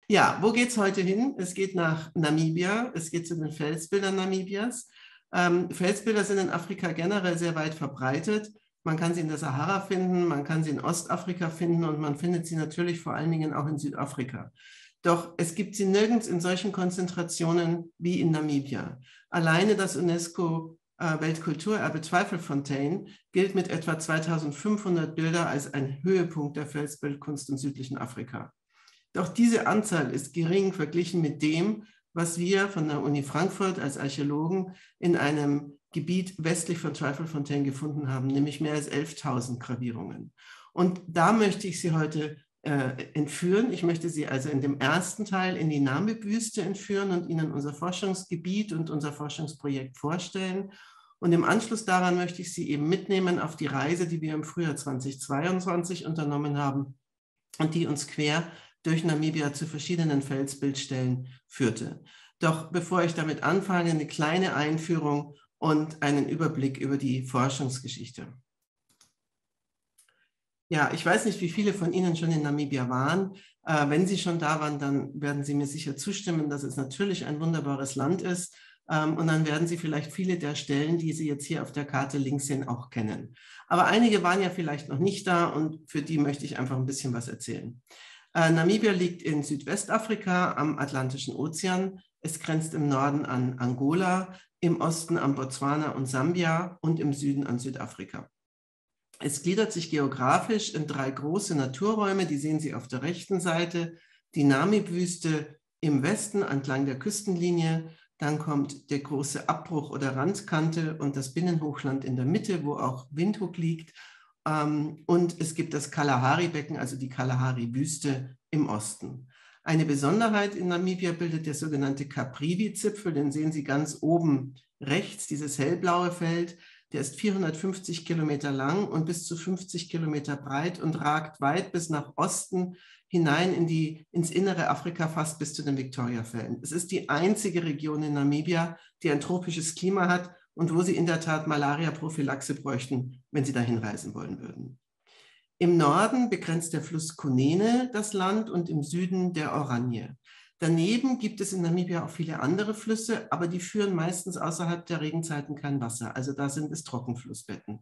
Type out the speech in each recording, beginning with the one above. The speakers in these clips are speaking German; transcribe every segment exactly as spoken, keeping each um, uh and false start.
Ja, wo geht es heute hin? Es geht nach Namibia, es geht zu den Felsbildern Namibias. Ähm, Felsbilder sind in Afrika generell sehr weit verbreitet. Man kann sie in der Sahara finden, man kann sie in Ostafrika finden und man findet sie natürlich vor allen Dingen auch in Südafrika. Doch es gibt sie nirgends in solchen Konzentrationen wie in Namibia. Alleine das UNESCO-Weltkulturerbe Zweifelfontein gilt mit etwa zweitausendfünfhundert Bilder als ein Höhepunkt der Felsbildkunst im südlichen Afrika. Doch diese Anzahl ist gering verglichen mit dem, was wir von der Uni Frankfurt als Archäologen in einem Gebiet westlich von Zweifelfontein gefunden haben, nämlich mehr als elftausend Gravierungen. Und da möchte ich Sie heute äh, entführen. Ich möchte Sie also in dem ersten Teil in die Namib-Wüste entführen und Ihnen unser Forschungsgebiet und unser Forschungsprojekt vorstellen. Und im Anschluss daran möchte ich Sie eben mitnehmen auf die Reise, die wir im Frühjahr zweitausendzweiundzwanzig unternommen haben und die uns quer durch Namibia zu verschiedenen Felsbildstellen führte. Doch bevor ich damit anfange, eine kleine Einführung und einen Überblick über die Forschungsgeschichte. Ja, ich weiß nicht, wie viele von Ihnen schon in Namibia waren. Äh, wenn Sie schon da waren, dann werden Sie mir sicher zustimmen, dass es natürlich ein wunderbares Land ist. Ähm, und dann werden Sie vielleicht viele der Stellen, die Sie jetzt hier auf der Karte links sehen, auch kennen. Aber einige waren ja vielleicht noch nicht da und für die möchte ich einfach ein bisschen was erzählen. Äh, Namibia liegt in Südwestafrika am Atlantischen Ozean. Es grenzt im Norden an Angola, im Osten an Botswana und Sambia und im Süden an Südafrika. Es gliedert sich geografisch in drei große Naturräume, die sehen Sie auf der rechten Seite. Die Namib-Wüste im Westen entlang der Küstenlinie, dann kommt der große Abbruch oder Randkante und das Binnenhochland in der Mitte, wo auch Windhoek liegt. Und es gibt das Kalahari-Becken, also die Kalahari-Wüste im Osten. Eine Besonderheit in Namibia bildet der sogenannte Caprivi-Zipfel, den sehen Sie ganz oben rechts, dieses hellblaue Feld. Der ist vierhundertfünfzig Kilometer lang und bis zu fünfzig Kilometer breit und ragt weit bis nach Osten hinein in die, ins innere Afrika, fast bis zu den Victoriafällen. Es ist die einzige Region in Namibia, die ein tropisches Klima hat und wo Sie in der Tat Malaria-Prophylaxe bräuchten, wenn Sie dahin reisen wollen würden. Im Norden begrenzt der Fluss Kunene das Land und im Süden der Oranje. Daneben gibt es in Namibia auch viele andere Flüsse, aber die führen meistens außerhalb der Regenzeiten kein Wasser. Also da sind es Trockenflussbetten.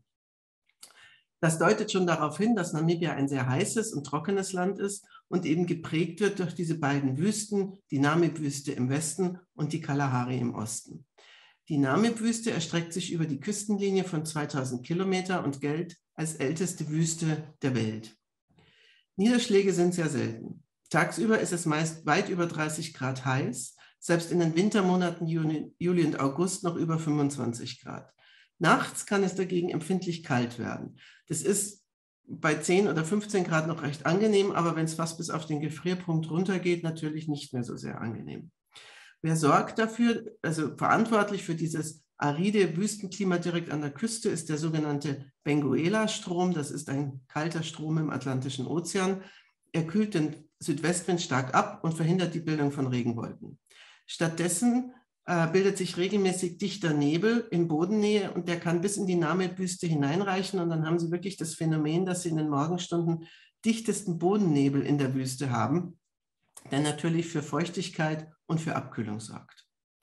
Das deutet schon darauf hin, dass Namibia ein sehr heißes und trockenes Land ist und eben geprägt wird durch diese beiden Wüsten, die Namib-Wüste im Westen und die Kalahari im Osten. Die Namib-Wüste erstreckt sich über die Küstenlinie von zweitausend Kilometer und gilt als älteste Wüste der Welt. Niederschläge sind sehr selten. Tagsüber ist es meist weit über dreißig Grad heiß, selbst in den Wintermonaten Juni, Juli und August noch über fünfundzwanzig Grad. Nachts kann es dagegen empfindlich kalt werden. Das ist bei zehn oder fünfzehn Grad noch recht angenehm, aber wenn es fast bis auf den Gefrierpunkt runtergeht, natürlich nicht mehr so sehr angenehm. Wer sorgt dafür, also verantwortlich für dieses aride Wüstenklima direkt an der Küste, ist der sogenannte Benguela-Strom. Das ist ein kalter Strom im Atlantischen Ozean. Er kühlt den Südwestwind stark ab und verhindert die Bildung von Regenwolken. Stattdessen äh, bildet sich regelmäßig dichter Nebel in Bodennähe und der kann bis in die Namib-Wüste hineinreichen und dann haben Sie wirklich das Phänomen, dass Sie in den Morgenstunden dichtesten Bodennebel in der Wüste haben, der natürlich für Feuchtigkeit und für Abkühlung sorgt.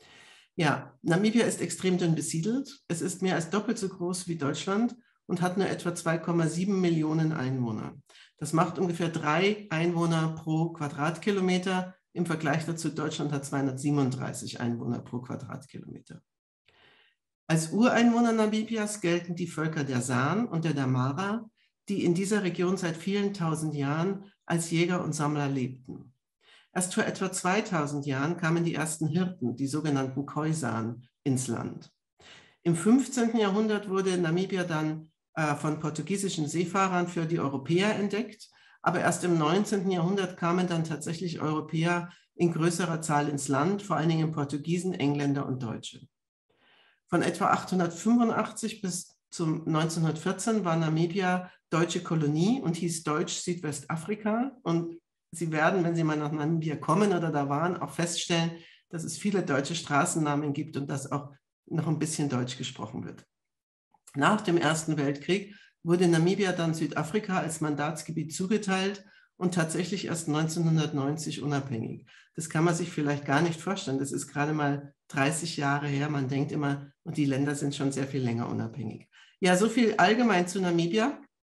Ja, Namibia ist extrem dünn besiedelt. Es ist mehr als doppelt so groß wie Deutschland und hat nur etwa zwei Komma sieben Millionen Einwohner. Das macht ungefähr drei Einwohner pro Quadratkilometer. Im Vergleich dazu, Deutschland hat zweihundertsiebenunddreißig Einwohner pro Quadratkilometer. Als Ureinwohner Namibias gelten die Völker der San und der Damara, die in dieser Region seit vielen tausend Jahren als Jäger und Sammler lebten. Erst vor etwa zweitausend Jahren kamen die ersten Hirten, die sogenannten Khoisan, ins Land. Im fünfzehnten Jahrhundert wurde Namibia dann äh, von portugiesischen Seefahrern für die Europäer entdeckt, aber erst im neunzehnten Jahrhundert kamen dann tatsächlich Europäer in größerer Zahl ins Land, vor allen Dingen Portugiesen, Engländer und Deutsche. Von etwa achtzehnhundertfünfundachtzig bis zum neunzehnhundertvierzehn war Namibia deutsche Kolonie und hieß Deutsch Südwestafrika. Und Sie werden, wenn Sie mal nach Namibia kommen oder da waren, auch feststellen, dass es viele deutsche Straßennamen gibt und dass auch noch ein bisschen Deutsch gesprochen wird. Nach dem Ersten Weltkrieg wurde Namibia dann Südafrika als Mandatsgebiet zugeteilt und tatsächlich erst neunzehnhundertneunzig unabhängig. Das kann man sich vielleicht gar nicht vorstellen. Das ist gerade mal dreißig Jahre her. Man denkt immer, und die Länder sind schon sehr viel länger unabhängig. Ja, so viel allgemein zu Namibia.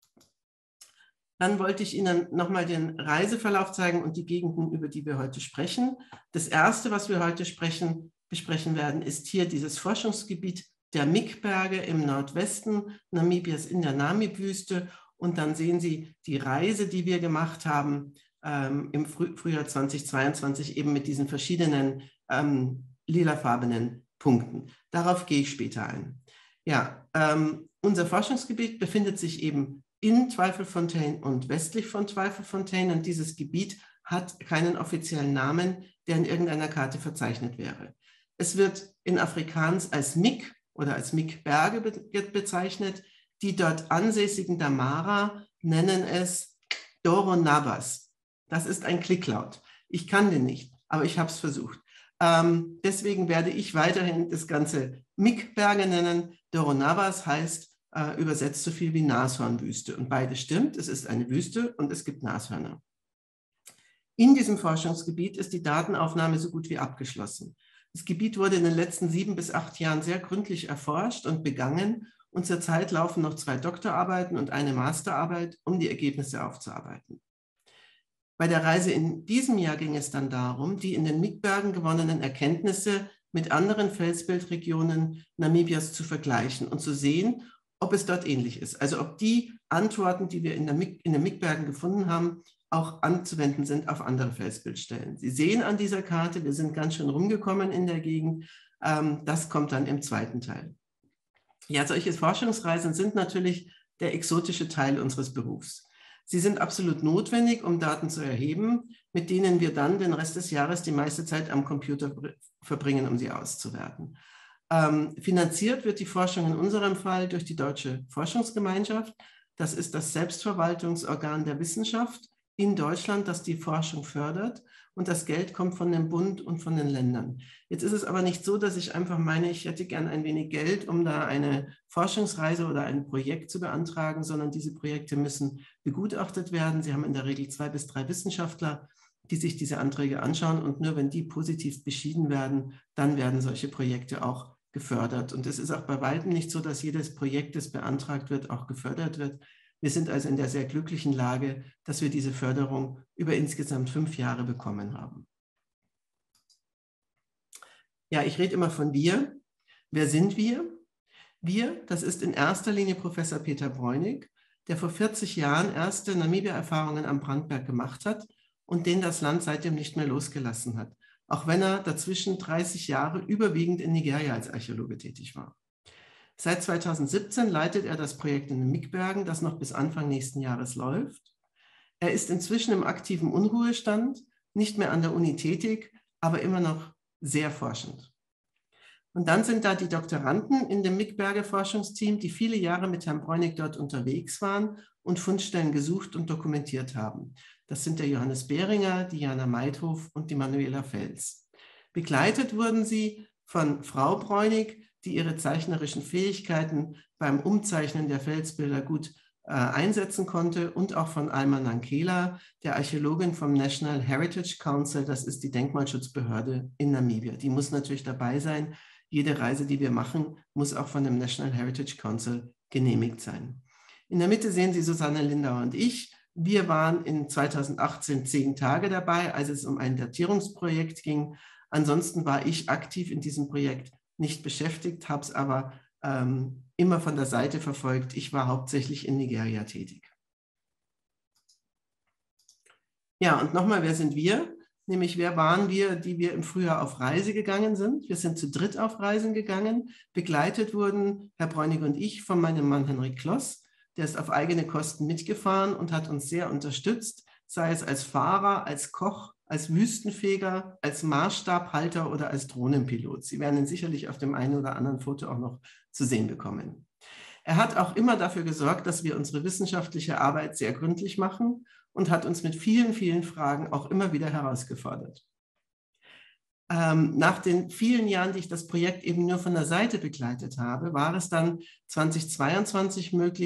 Dann wollte ich Ihnen nochmal den Reiseverlauf zeigen und die Gegenden, über die wir heute sprechen. Das Erste, was wir heute sprechen, besprechen werden, ist hier dieses Forschungsgebiet der Mikberge im Nordwesten Namibias in der Namib-Wüste. Und dann sehen Sie die Reise, die wir gemacht haben ähm, im Früh Frühjahr zweitausendzweiundzwanzig, eben mit diesen verschiedenen ähm, lilafarbenen Punkten. Darauf gehe ich später ein. Ja, ähm, unser Forschungsgebiet befindet sich eben in Tweifelfontein und westlich von Tweifelfontein, und dieses Gebiet hat keinen offiziellen Namen, der in irgendeiner Karte verzeichnet wäre. Es wird in Afrikaans als Mik oder als Mikberge be bezeichnet. Die dort ansässigen Damara nennen es Doronabas. Das ist ein Klicklaut. Ich kann den nicht, aber ich habe es versucht. Ähm, deswegen werde ich weiterhin das Ganze Mikberge nennen. Doronabas heißt äh, übersetzt so viel wie Nashornwüste. Und beides stimmt. Es ist eine Wüste und es gibt Nashörner. In diesem Forschungsgebiet ist die Datenaufnahme so gut wie abgeschlossen. Das Gebiet wurde in den letzten sieben bis acht Jahren sehr gründlich erforscht und begangen. Und zurzeit laufen noch zwei Doktorarbeiten und eine Masterarbeit, um die Ergebnisse aufzuarbeiten. Bei der Reise in diesem Jahr ging es dann darum, die in den Mikbergen gewonnenen Erkenntnisse mit anderen Felsbildregionen Namibias zu vergleichen und zu sehen, ob es dort ähnlich ist. Also ob die Antworten, die wir in, der Mik in den Mikbergen gefunden haben, auch anzuwenden sind auf andere Felsbildstellen. Sie sehen an dieser Karte, wir sind ganz schön rumgekommen in der Gegend. Ähm, das kommt dann im zweiten Teil. Ja, solche Forschungsreisen sind natürlich der exotische Teil unseres Berufs. Sie sind absolut notwendig, um Daten zu erheben, mit denen wir dann den Rest des Jahres die meiste Zeit am Computer verbringen, um sie auszuwerten. Ähm, finanziert wird die Forschung in unserem Fall durch die Deutsche Forschungsgemeinschaft. Das ist das Selbstverwaltungsorgan der Wissenschaft in Deutschland, das die Forschung fördert. Und das Geld kommt von dem Bund und von den Ländern. Jetzt ist es aber nicht so, dass ich einfach meine, ich hätte gern ein wenig Geld, um da eine Forschungsreise oder ein Projekt zu beantragen, sondern diese Projekte müssen begutachtet werden. Sie haben in der Regel zwei bis drei Wissenschaftler, die sich diese Anträge anschauen, und nur wenn die positiv beschieden werden, dann werden solche Projekte auch gefördert. Und es ist auch bei weitem nicht so, dass jedes Projekt, das beantragt wird, auch gefördert wird. Wir sind also in der sehr glücklichen Lage, dass wir diese Förderung über insgesamt fünf Jahre bekommen haben. Ja, ich rede immer von wir. Wer sind wir? Wir, das ist in erster Linie Professor Peter Breunig, der vor vierzig Jahren erste Namibia-Erfahrungen am Brandberg gemacht hat und den das Land seitdem nicht mehr losgelassen hat, auch wenn er dazwischen dreißig Jahre überwiegend in Nigeria als Archäologe tätig war. Seit zweitausendsiebzehn leitet er das Projekt in den Mikbergen, das noch bis Anfang nächsten Jahres läuft. Er ist inzwischen im aktiven Unruhestand, nicht mehr an der Uni tätig, aber immer noch sehr forschend. Und dann sind da die Doktoranden in dem Mikberge-Forschungsteam, die viele Jahre mit Herrn Breunig dort unterwegs waren und Fundstellen gesucht und dokumentiert haben. Das sind der Johannes Behringer, die Jana Meithof und die Manuela Fels. Begleitet wurden sie von Frau Breunig, die ihre zeichnerischen Fähigkeiten beim Umzeichnen der Felsbilder gut äh, einsetzen konnte, und auch von Alma Nankela, der Archäologin vom National Heritage Council, das ist die Denkmalschutzbehörde in Namibia. Die muss natürlich dabei sein. Jede Reise, die wir machen, muss auch von dem National Heritage Council genehmigt sein. In der Mitte sehen Sie Susanne Lindauer und ich. Wir waren in zweitausendachtzehn zehn Tage dabei, als es um ein Datierungsprojekt ging. Ansonsten war ich aktiv in diesem Projekt nicht beschäftigt, habe es aber ähm, immer von der Seite verfolgt. Ich war hauptsächlich in Nigeria tätig. Ja, und nochmal, wer sind wir? Nämlich, wer waren wir, die wir im Frühjahr auf Reise gegangen sind? Wir sind zu dritt auf Reisen gegangen. Begleitet wurden Herr Breunig und ich von meinem Mann Henrik Kloss. Der ist auf eigene Kosten mitgefahren und hat uns sehr unterstützt, sei es als Fahrer, als Koch, als Wüstenfeger, als Maßstabhalter oder als Drohnenpilot. Sie werden ihn sicherlich auf dem einen oder anderen Foto auch noch zu sehen bekommen. Er hat auch immer dafür gesorgt, dass wir unsere wissenschaftliche Arbeit sehr gründlich machen und hat uns mit vielen, vielen Fragen auch immer wieder herausgefordert. Ähm, nach den vielen Jahren, die ich das Projekt eben nur von der Seite begleitet habe, war es dann zweitausendzweiundzwanzig möglich,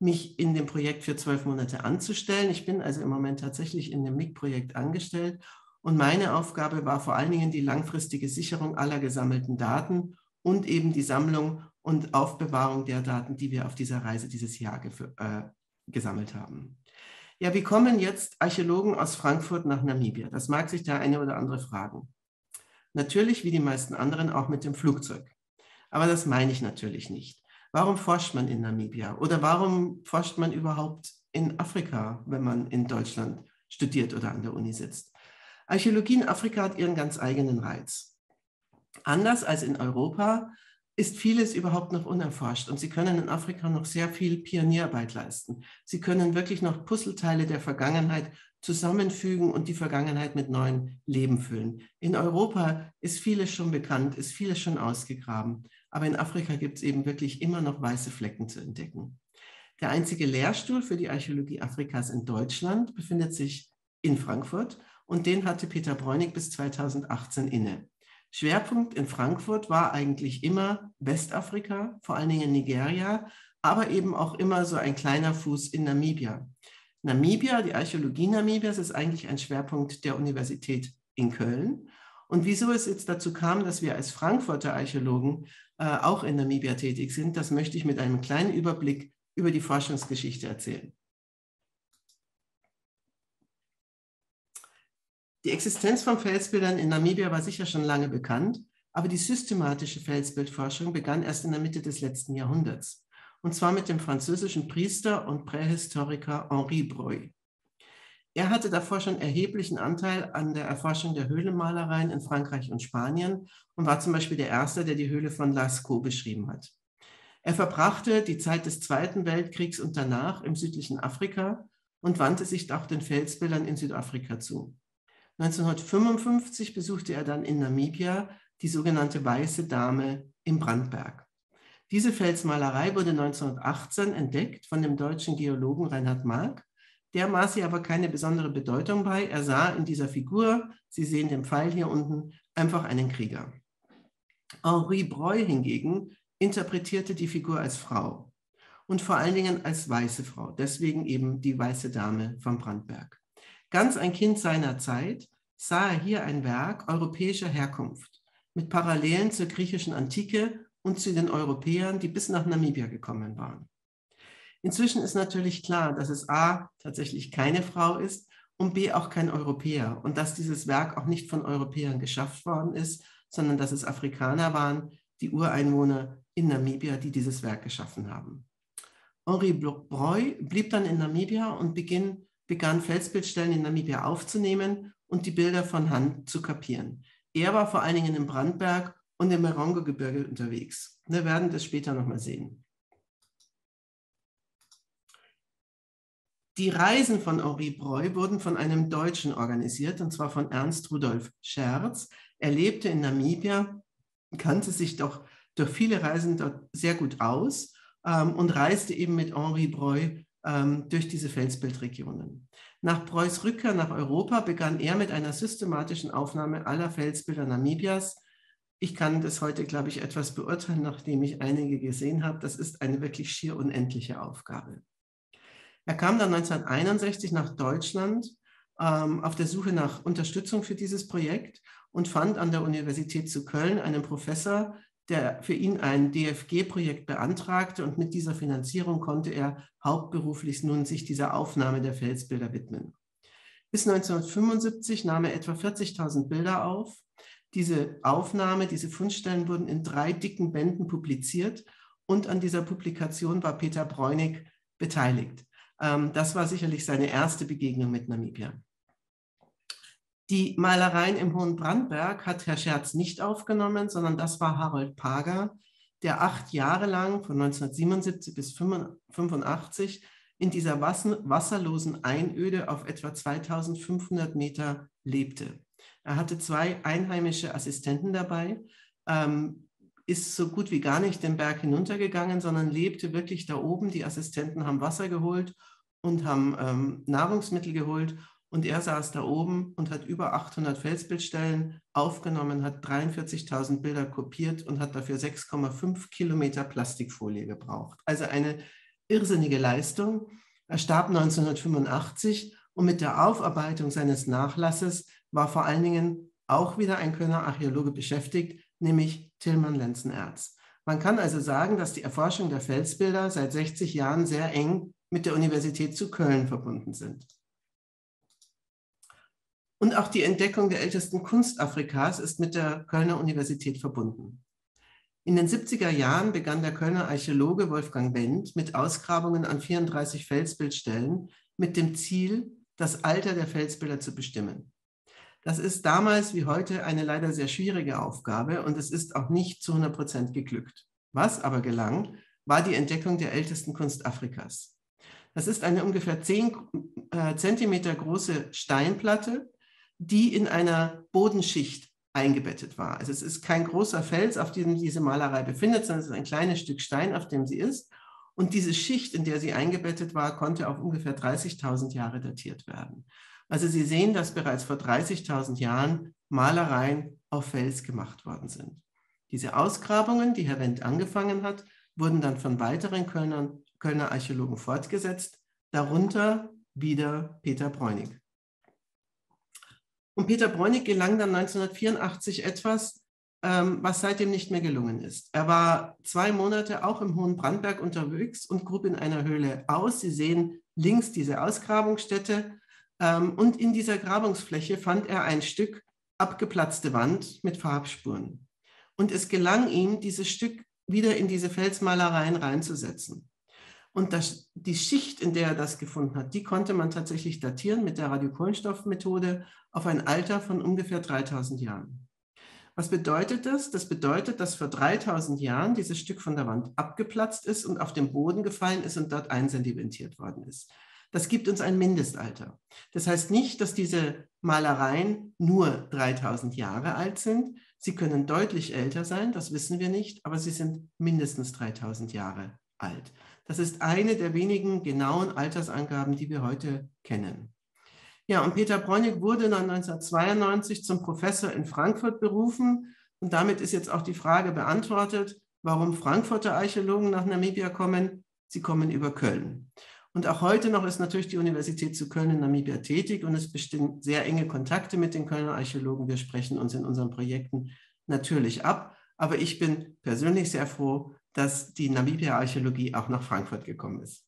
mich in dem Projekt für zwölf Monate anzustellen. Ich bin also im Moment tatsächlich in dem M I C-Projekt angestellt und meine Aufgabe war vor allen Dingen die langfristige Sicherung aller gesammelten Daten und eben die Sammlung und Aufbewahrung der Daten, die wir auf dieser Reise dieses Jahr äh, gesammelt haben. Ja, wie kommen jetzt Archäologen aus Frankfurt nach Namibia? Das mag sich der eine oder andere fragen. Natürlich, wie die meisten anderen, auch mit dem Flugzeug. Aber das meine ich natürlich nicht. Warum forscht man in Namibia? Oder warum forscht man überhaupt in Afrika, wenn man in Deutschland studiert oder an der Uni sitzt? Archäologie in Afrika hat ihren ganz eigenen Reiz. Anders als in Europa ist vieles überhaupt noch unerforscht und Sie können in Afrika noch sehr viel Pionierarbeit leisten. Sie können wirklich noch Puzzleteile der Vergangenheit zusammenfügen und die Vergangenheit mit neuem Leben füllen. In Europa ist vieles schon bekannt, ist vieles schon ausgegraben, aber in Afrika gibt es eben wirklich immer noch weiße Flecken zu entdecken. Der einzige Lehrstuhl für die Archäologie Afrikas in Deutschland befindet sich in Frankfurt und den hatte Peter Breunig bis zweitausendachtzehn inne. Schwerpunkt in Frankfurt war eigentlich immer Westafrika, vor allen Dingen Nigeria, aber eben auch immer so ein kleiner Fuß in Namibia. Namibia, die Archäologie Namibias, ist eigentlich ein Schwerpunkt der Universität in Köln. Und wieso es jetzt dazu kam, dass wir als Frankfurter Archäologen äh, auch in Namibia tätig sind, das möchte ich mit einem kleinen Überblick über die Forschungsgeschichte erzählen. Die Existenz von Felsbildern in Namibia war sicher schon lange bekannt, aber die systematische Felsbildforschung begann erst in der Mitte des letzten Jahrhunderts, und zwar mit dem französischen Priester und Prähistoriker Henri Breuil. Er hatte davor schon erheblichen Anteil an der Erforschung der Höhlenmalereien in Frankreich und Spanien und war zum Beispiel der Erste, der die Höhle von Lascaux beschrieben hat. Er verbrachte die Zeit des Zweiten Weltkriegs und danach im südlichen Afrika und wandte sich auch den Felsbildern in Südafrika zu. neunzehnhundertfünfundfünfzig besuchte er dann in Namibia die sogenannte Weiße Dame im Brandberg. Diese Felsmalerei wurde neunzehnhundertachtzehn entdeckt von dem deutschen Geologen Reinhard Mark. Der maß ihr aber keine besondere Bedeutung bei. Er sah in dieser Figur, Sie sehen den Pfeil hier unten, einfach einen Krieger. Henri Breuil hingegen interpretierte die Figur als Frau und vor allen Dingen als weiße Frau, deswegen eben die Weiße Dame vom Brandberg. Ganz ein Kind seiner Zeit sah er hier ein Werk europäischer Herkunft mit Parallelen zur griechischen Antike und zu den Europäern, die bis nach Namibia gekommen waren. Inzwischen ist natürlich klar, dass es a. tatsächlich keine Frau ist und b. auch kein Europäer und dass dieses Werk auch nicht von Europäern geschafft worden ist, sondern dass es Afrikaner waren, die Ureinwohner in Namibia, die dieses Werk geschaffen haben. Henri Breuil blieb dann in Namibia und beginn, begann Felsbildstellen in Namibia aufzunehmen und die Bilder von Hand zu kapieren. Er war vor allen Dingen im Brandberg und im Erongo-Gebirge unterwegs. Wir werden das später nochmal sehen. Die Reisen von Henri Breuil wurden von einem Deutschen organisiert, und zwar von Ernst Rudolf Scherz. Er lebte in Namibia, kannte sich doch durch viele Reisen dort sehr gut aus ähm, und reiste eben mit Henri Breuil ähm, durch diese Felsbildregionen. Nach Breuils Rückkehr nach Europa begann er mit einer systematischen Aufnahme aller Felsbilder Namibias. Ich kann das heute, glaube ich, etwas beurteilen, nachdem ich einige gesehen habe. Das ist eine wirklich schier unendliche Aufgabe. Er kam dann neunzehnhunderteinundsechzig nach Deutschland ähm, auf der Suche nach Unterstützung für dieses Projekt und fand an der Universität zu Köln einen Professor, der für ihn ein D F G-Projekt beantragte, und mit dieser Finanzierung konnte er hauptberuflich nun sich dieser Aufnahme der Felsbilder widmen. Bis neunzehnhundertfünfundsiebzig nahm er etwa vierzigtausend Bilder auf. Diese Aufnahme, diese Fundstellen wurden in drei dicken Bänden publiziert und an dieser Publikation war Peter Breunig beteiligt. Ähm, das war sicherlich seine erste Begegnung mit Namibia. Die Malereien im Hohen Brandberg hat Herr Scherz nicht aufgenommen, sondern das war Harold Pager, der acht Jahre lang von neunzehnhundertsiebenundsiebzig bis neunzehnhundertfünfundachtzig in dieser wasserlosen Einöde auf etwa zweitausendfünfhundert Meter lebte. Er hatte zwei einheimische Assistenten dabei, ähm, ist so gut wie gar nicht den Berg hinuntergegangen, sondern lebte wirklich da oben. Die Assistenten haben Wasser geholt und haben ähm, Nahrungsmittel geholt. Und er saß da oben und hat über achthundert Felsbildstellen aufgenommen, hat dreiundvierzigtausend Bilder kopiert und hat dafür sechs Komma fünf Kilometer Plastikfolie gebraucht. Also eine irrsinnige Leistung. Er starb neunzehnhundertfünfundachtzig und mit der Aufarbeitung seines Nachlasses war vor allen Dingen auch wieder ein Kölner Archäologe beschäftigt, nämlich Tilman Lenzen-Erz. Man kann also sagen, dass die Erforschung der Felsbilder seit sechzig Jahren sehr eng mit der Universität zu Köln verbunden sind. Und auch die Entdeckung der ältesten Kunst Afrikas ist mit der Kölner Universität verbunden. In den siebziger Jahren begann der Kölner Archäologe Wolfgang Wendt mit Ausgrabungen an vierunddreißig Felsbildstellen mit dem Ziel, das Alter der Felsbilder zu bestimmen. Das ist damals wie heute eine leider sehr schwierige Aufgabe und es ist auch nicht zu hundert Prozent geglückt. Was aber gelang, war die Entdeckung der ältesten Kunst Afrikas. Das ist eine ungefähr zehn Zentimeter große Steinplatte, die in einer Bodenschicht eingebettet war. Also es ist kein großer Fels, auf dem diese Malerei befindet, sondern es ist ein kleines Stück Stein, auf dem sie ist. Und diese Schicht, in der sie eingebettet war, konnte auf ungefähr dreißigtausend Jahre datiert werden. Also Sie sehen, dass bereits vor dreißigtausend Jahren Malereien auf Fels gemacht worden sind. Diese Ausgrabungen, die Herr Wendt angefangen hat, wurden dann von weiteren Kölner, Kölner Archäologen fortgesetzt, darunter wieder Peter Breunig. Und Peter Breunig gelang dann neunzehnhundertvierundachtzig etwas, ähm, was seitdem nicht mehr gelungen ist. Er war zwei Monate auch im Hohen Brandberg unterwegs und grub in einer Höhle aus. Sie sehen links diese Ausgrabungsstätte. Ähm, und in dieser Grabungsfläche fand er ein Stück abgeplatzte Wand mit Farbspuren. Und es gelang ihm, dieses Stück wieder in diese Felsmalereien reinzusetzen. Und das, die Schicht, in der er das gefunden hat, die konnte man tatsächlich datieren mit der Radiokohlenstoffmethode auf ein Alter von ungefähr dreitausend Jahren. Was bedeutet das? Das bedeutet, dass vor dreitausend Jahren dieses Stück von der Wand abgeplatzt ist und auf den Boden gefallen ist und dort einsedimentiert worden ist. Das gibt uns ein Mindestalter. Das heißt nicht, dass diese Malereien nur dreitausend Jahre alt sind. Sie können deutlich älter sein, das wissen wir nicht, aber sie sind mindestens dreitausend Jahre alt. Das ist eine der wenigen genauen Altersangaben, die wir heute kennen. Ja, und Peter Breunig wurde dann neunzehnhundertzweiundneunzig zum Professor in Frankfurt berufen. Und damit ist jetzt auch die Frage beantwortet, warum Frankfurter Archäologen nach Namibia kommen. Sie kommen über Köln. Und auch heute noch ist natürlich die Universität zu Köln in Namibia tätig und es bestehen sehr enge Kontakte mit den Kölner Archäologen. Wir sprechen uns in unseren Projekten natürlich ab. Aber ich bin persönlich sehr froh, dass die Namibia-Archäologie auch nach Frankfurt gekommen ist.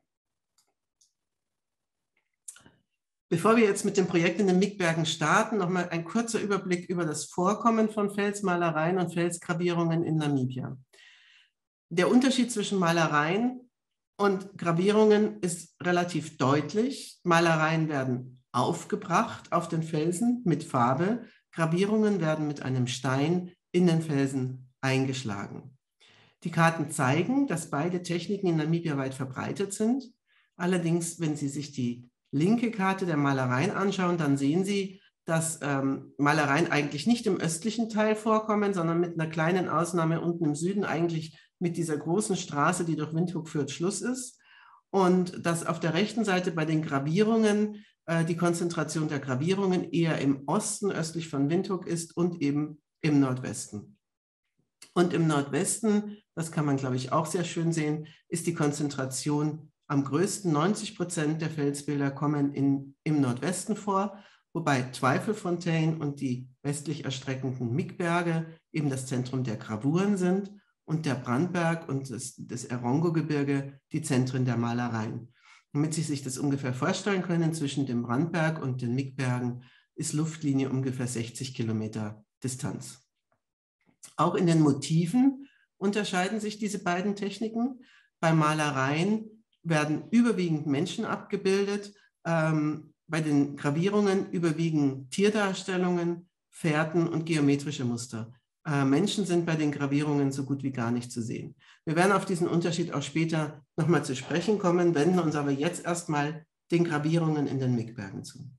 Bevor wir jetzt mit dem Projekt in den Mickbergen starten, nochmal ein kurzer Überblick über das Vorkommen von Felsmalereien und Felsgravierungen in Namibia. Der Unterschied zwischen Malereien und Gravierungen ist relativ deutlich. Malereien werden aufgebracht auf den Felsen mit Farbe. Gravierungen werden mit einem Stein in den Felsen eingeschlagen. Die Karten zeigen, dass beide Techniken in Namibia weit verbreitet sind. Allerdings, wenn Sie sich die linke Karte der Malereien anschauen, dann sehen Sie, dass ähm, Malereien eigentlich nicht im östlichen Teil vorkommen, sondern mit einer kleinen Ausnahme unten im Süden eigentlich mit dieser großen Straße, die durch Windhoek führt, Schluss ist. Und dass auf der rechten Seite bei den Gravierungen äh, die Konzentration der Gravierungen eher im Osten, östlich von Windhoek ist und eben im Nordwesten. Und im Nordwesten, das kann man, glaube ich, auch sehr schön sehen, ist die Konzentration am größten. neunzig Prozent der Felsbilder kommen in, im Nordwesten vor, wobei Zweifelfontein und die westlich erstreckenden Mickberge eben das Zentrum der Gravuren sind und der Brandberg und das, das Erongo-Gebirge die Zentren der Malereien. Damit Sie sich das ungefähr vorstellen können, zwischen dem Brandberg und den Mickbergen ist Luftlinie ungefähr sechzig Kilometer Distanz. Auch in den Motiven unterscheiden sich diese beiden Techniken. Bei Malereien werden überwiegend Menschen abgebildet. Ähm, bei den Gravierungen überwiegen Tierdarstellungen, Fährten und geometrische Muster. Äh, Menschen sind bei den Gravierungen so gut wie gar nicht zu sehen. Wir werden auf diesen Unterschied auch später nochmal zu sprechen kommen, wenden uns aber jetzt erstmal den Gravierungen in den Mickbergen zu.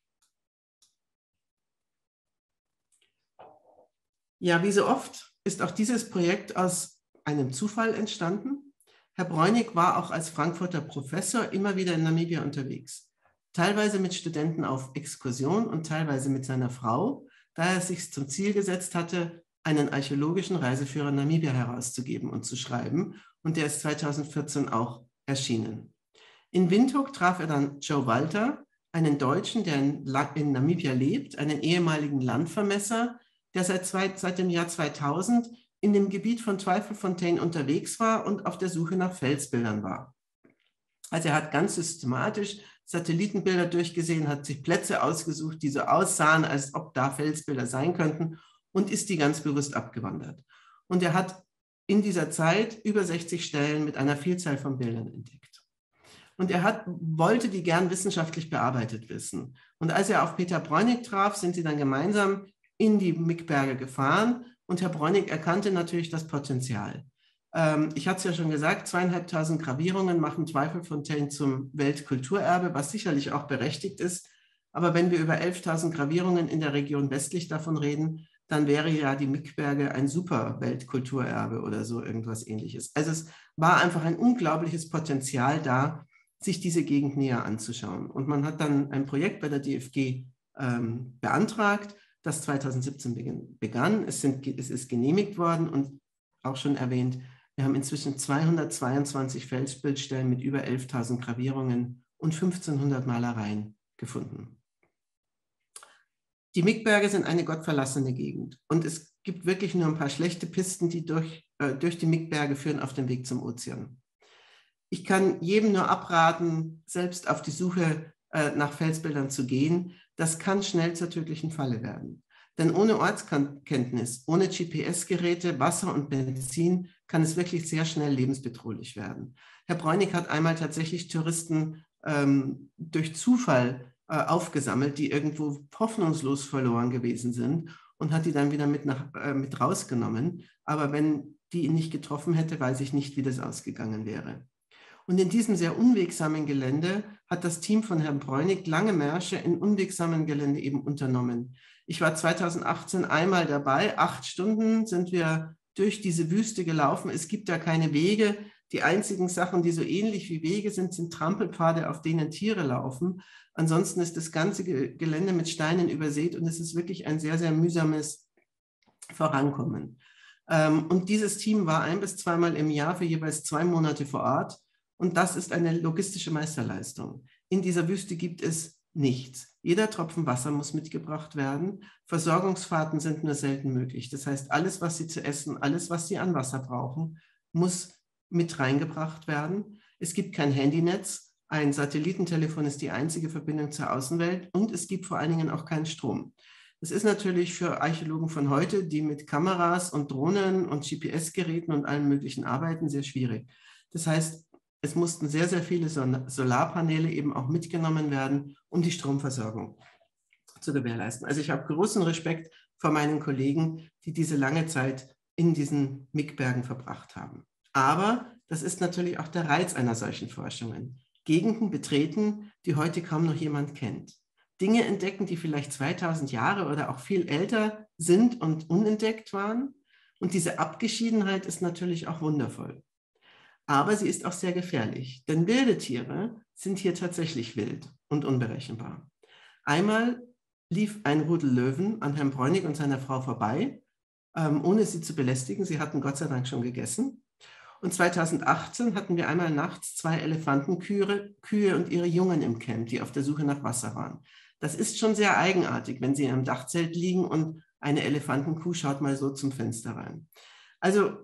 Ja, wie so oft ist auch dieses Projekt aus einem Zufall entstanden. Herr Breunig war auch als Frankfurter Professor immer wieder in Namibia unterwegs. Teilweise mit Studenten auf Exkursion und teilweise mit seiner Frau, da er sich zum Ziel gesetzt hatte, einen archäologischen Reiseführer Namibia herauszugeben und zu schreiben. Und der ist zweitausendvierzehn auch erschienen. In Windhoek traf er dann Joe Walter, einen Deutschen, der in, in Namibia lebt, einen ehemaligen Landvermesser, der seit, zwei, seit dem Jahr zweitausend in dem Gebiet von Twyfelfontein unterwegs war und auf der Suche nach Felsbildern war. Also er hat ganz systematisch Satellitenbilder durchgesehen, hat sich Plätze ausgesucht, die so aussahen, als ob da Felsbilder sein könnten, und ist die ganz bewusst abgewandert. Und er hat in dieser Zeit über sechzig Stellen mit einer Vielzahl von Bildern entdeckt. Und er hat, wollte die gern wissenschaftlich bearbeitet wissen. Und als er auf Peter Breunig traf, sind sie dann gemeinsam in die Mikberge gefahren. Und Herr Breunig erkannte natürlich das Potenzial. Ähm, ich hatte es ja schon gesagt, zweieinhalbtausend Gravierungen machen Twyfelfontein zum Weltkulturerbe, was sicherlich auch berechtigt ist. Aber wenn wir über elftausend Gravierungen in der Region westlich davon reden, dann wäre ja die Mikberge ein super Weltkulturerbe oder so irgendwas Ähnliches. Also es war einfach ein unglaubliches Potenzial da, sich diese Gegend näher anzuschauen. Und man hat dann ein Projekt bei der D F G ähm, beantragt, das zweitausendsiebzehn begann. Es, sind, es ist genehmigt worden und auch schon erwähnt, wir haben inzwischen zweihundertzweiundzwanzig Felsbildstellen mit über elftausend Gravierungen und fünfzehnhundert Malereien gefunden. Die Mikberge sind eine gottverlassene Gegend und es gibt wirklich nur ein paar schlechte Pisten, die durch, äh, durch die Mikberge führen auf dem Weg zum Ozean. Ich kann jedem nur abraten, selbst auf die Suche äh, nach Felsbildern zu gehen. Das kann schnell zur tödlichen Falle werden. Denn ohne Ortskenntnis, ohne G P S-Geräte, Wasser und Benzin kann es wirklich sehr schnell lebensbedrohlich werden. Herr Breunig hat einmal tatsächlich Touristen ähm, durch Zufall äh, aufgesammelt, die irgendwo hoffnungslos verloren gewesen sind und hat die dann wieder mit, nach, äh, mit rausgenommen. Aber wenn die ihn nicht getroffen hätte, weiß ich nicht, wie das ausgegangen wäre. Und in diesem sehr unwegsamen Gelände hat das Team von Herrn Breunig lange Märsche in unwegsamen Gelände eben unternommen. Ich war zweitausendachtzehn einmal dabei. Acht Stunden sind wir durch diese Wüste gelaufen. Es gibt da keine Wege. Die einzigen Sachen, die so ähnlich wie Wege sind, sind Trampelpfade, auf denen Tiere laufen. Ansonsten ist das ganze Gelände mit Steinen übersät und es ist wirklich ein sehr, sehr mühsames Vorankommen. Und dieses Team war ein- bis zweimal im Jahr für jeweils zwei Monate vor Ort. Und das ist eine logistische Meisterleistung. In dieser Wüste gibt es nichts. Jeder Tropfen Wasser muss mitgebracht werden. Versorgungsfahrten sind nur selten möglich. Das heißt, alles, was Sie zu essen, alles, was Sie an Wasser brauchen, muss mit reingebracht werden. Es gibt kein Handynetz. Ein Satellitentelefon ist die einzige Verbindung zur Außenwelt. Und es gibt vor allen Dingen auch keinen Strom. Das ist natürlich für Archäologen von heute, die mit Kameras und Drohnen und G P S-Geräten und allem Möglichen arbeiten, sehr schwierig. Das heißt, es mussten sehr, sehr viele Solarpaneele eben auch mitgenommen werden, um die Stromversorgung zu gewährleisten. Also ich habe großen Respekt vor meinen Kollegen, die diese lange Zeit in diesen Mikbergen verbracht haben. Aber das ist natürlich auch der Reiz einer solchen Forschungen. Gegenden betreten, die heute kaum noch jemand kennt. Dinge entdecken, die vielleicht zweitausend Jahre oder auch viel älter sind und unentdeckt waren. Und diese Abgeschiedenheit ist natürlich auch wundervoll. Aber sie ist auch sehr gefährlich, denn wilde Tiere sind hier tatsächlich wild und unberechenbar. Einmal lief ein Rudel Löwen an Herrn Breunig und seiner Frau vorbei, ähm, ohne sie zu belästigen. Sie hatten Gott sei Dank schon gegessen. Und zweitausendachtzehn hatten wir einmal nachts zwei Elefantenkühe Kühe und ihre Jungen im Camp, die auf der Suche nach Wasser waren. Das ist schon sehr eigenartig, wenn sie im Dachzelt liegen und eine Elefantenkuh schaut mal so zum Fenster rein. Also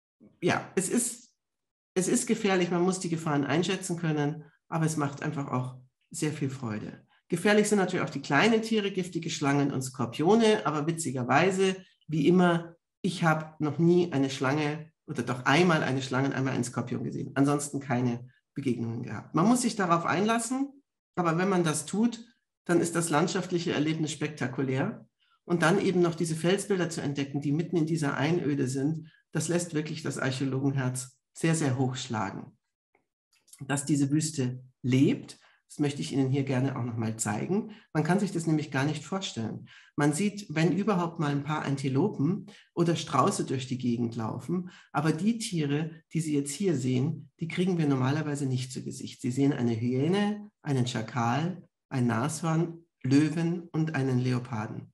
ja, es ist Es ist gefährlich, man muss die Gefahren einschätzen können, aber es macht einfach auch sehr viel Freude. Gefährlich sind natürlich auch die kleinen Tiere, giftige Schlangen und Skorpione, aber witzigerweise, wie immer, ich habe noch nie eine Schlange oder doch einmal eine Schlange und einmal einen Skorpion gesehen. Ansonsten keine Begegnungen gehabt. Man muss sich darauf einlassen, aber wenn man das tut, dann ist das landschaftliche Erlebnis spektakulär. Und dann eben noch diese Felsbilder zu entdecken, die mitten in dieser Einöde sind, das lässt wirklich das Archäologenherz sehr, sehr hoch schlagen. Dass diese Wüste lebt, das möchte ich Ihnen hier gerne auch nochmal zeigen. Man kann sich das nämlich gar nicht vorstellen. Man sieht, wenn überhaupt mal ein paar Antilopen oder Strauße durch die Gegend laufen, aber die Tiere, die Sie jetzt hier sehen, die kriegen wir normalerweise nicht zu Gesicht. Sie sehen eine Hyäne, einen Schakal, ein Nashorn, Löwen und einen Leoparden.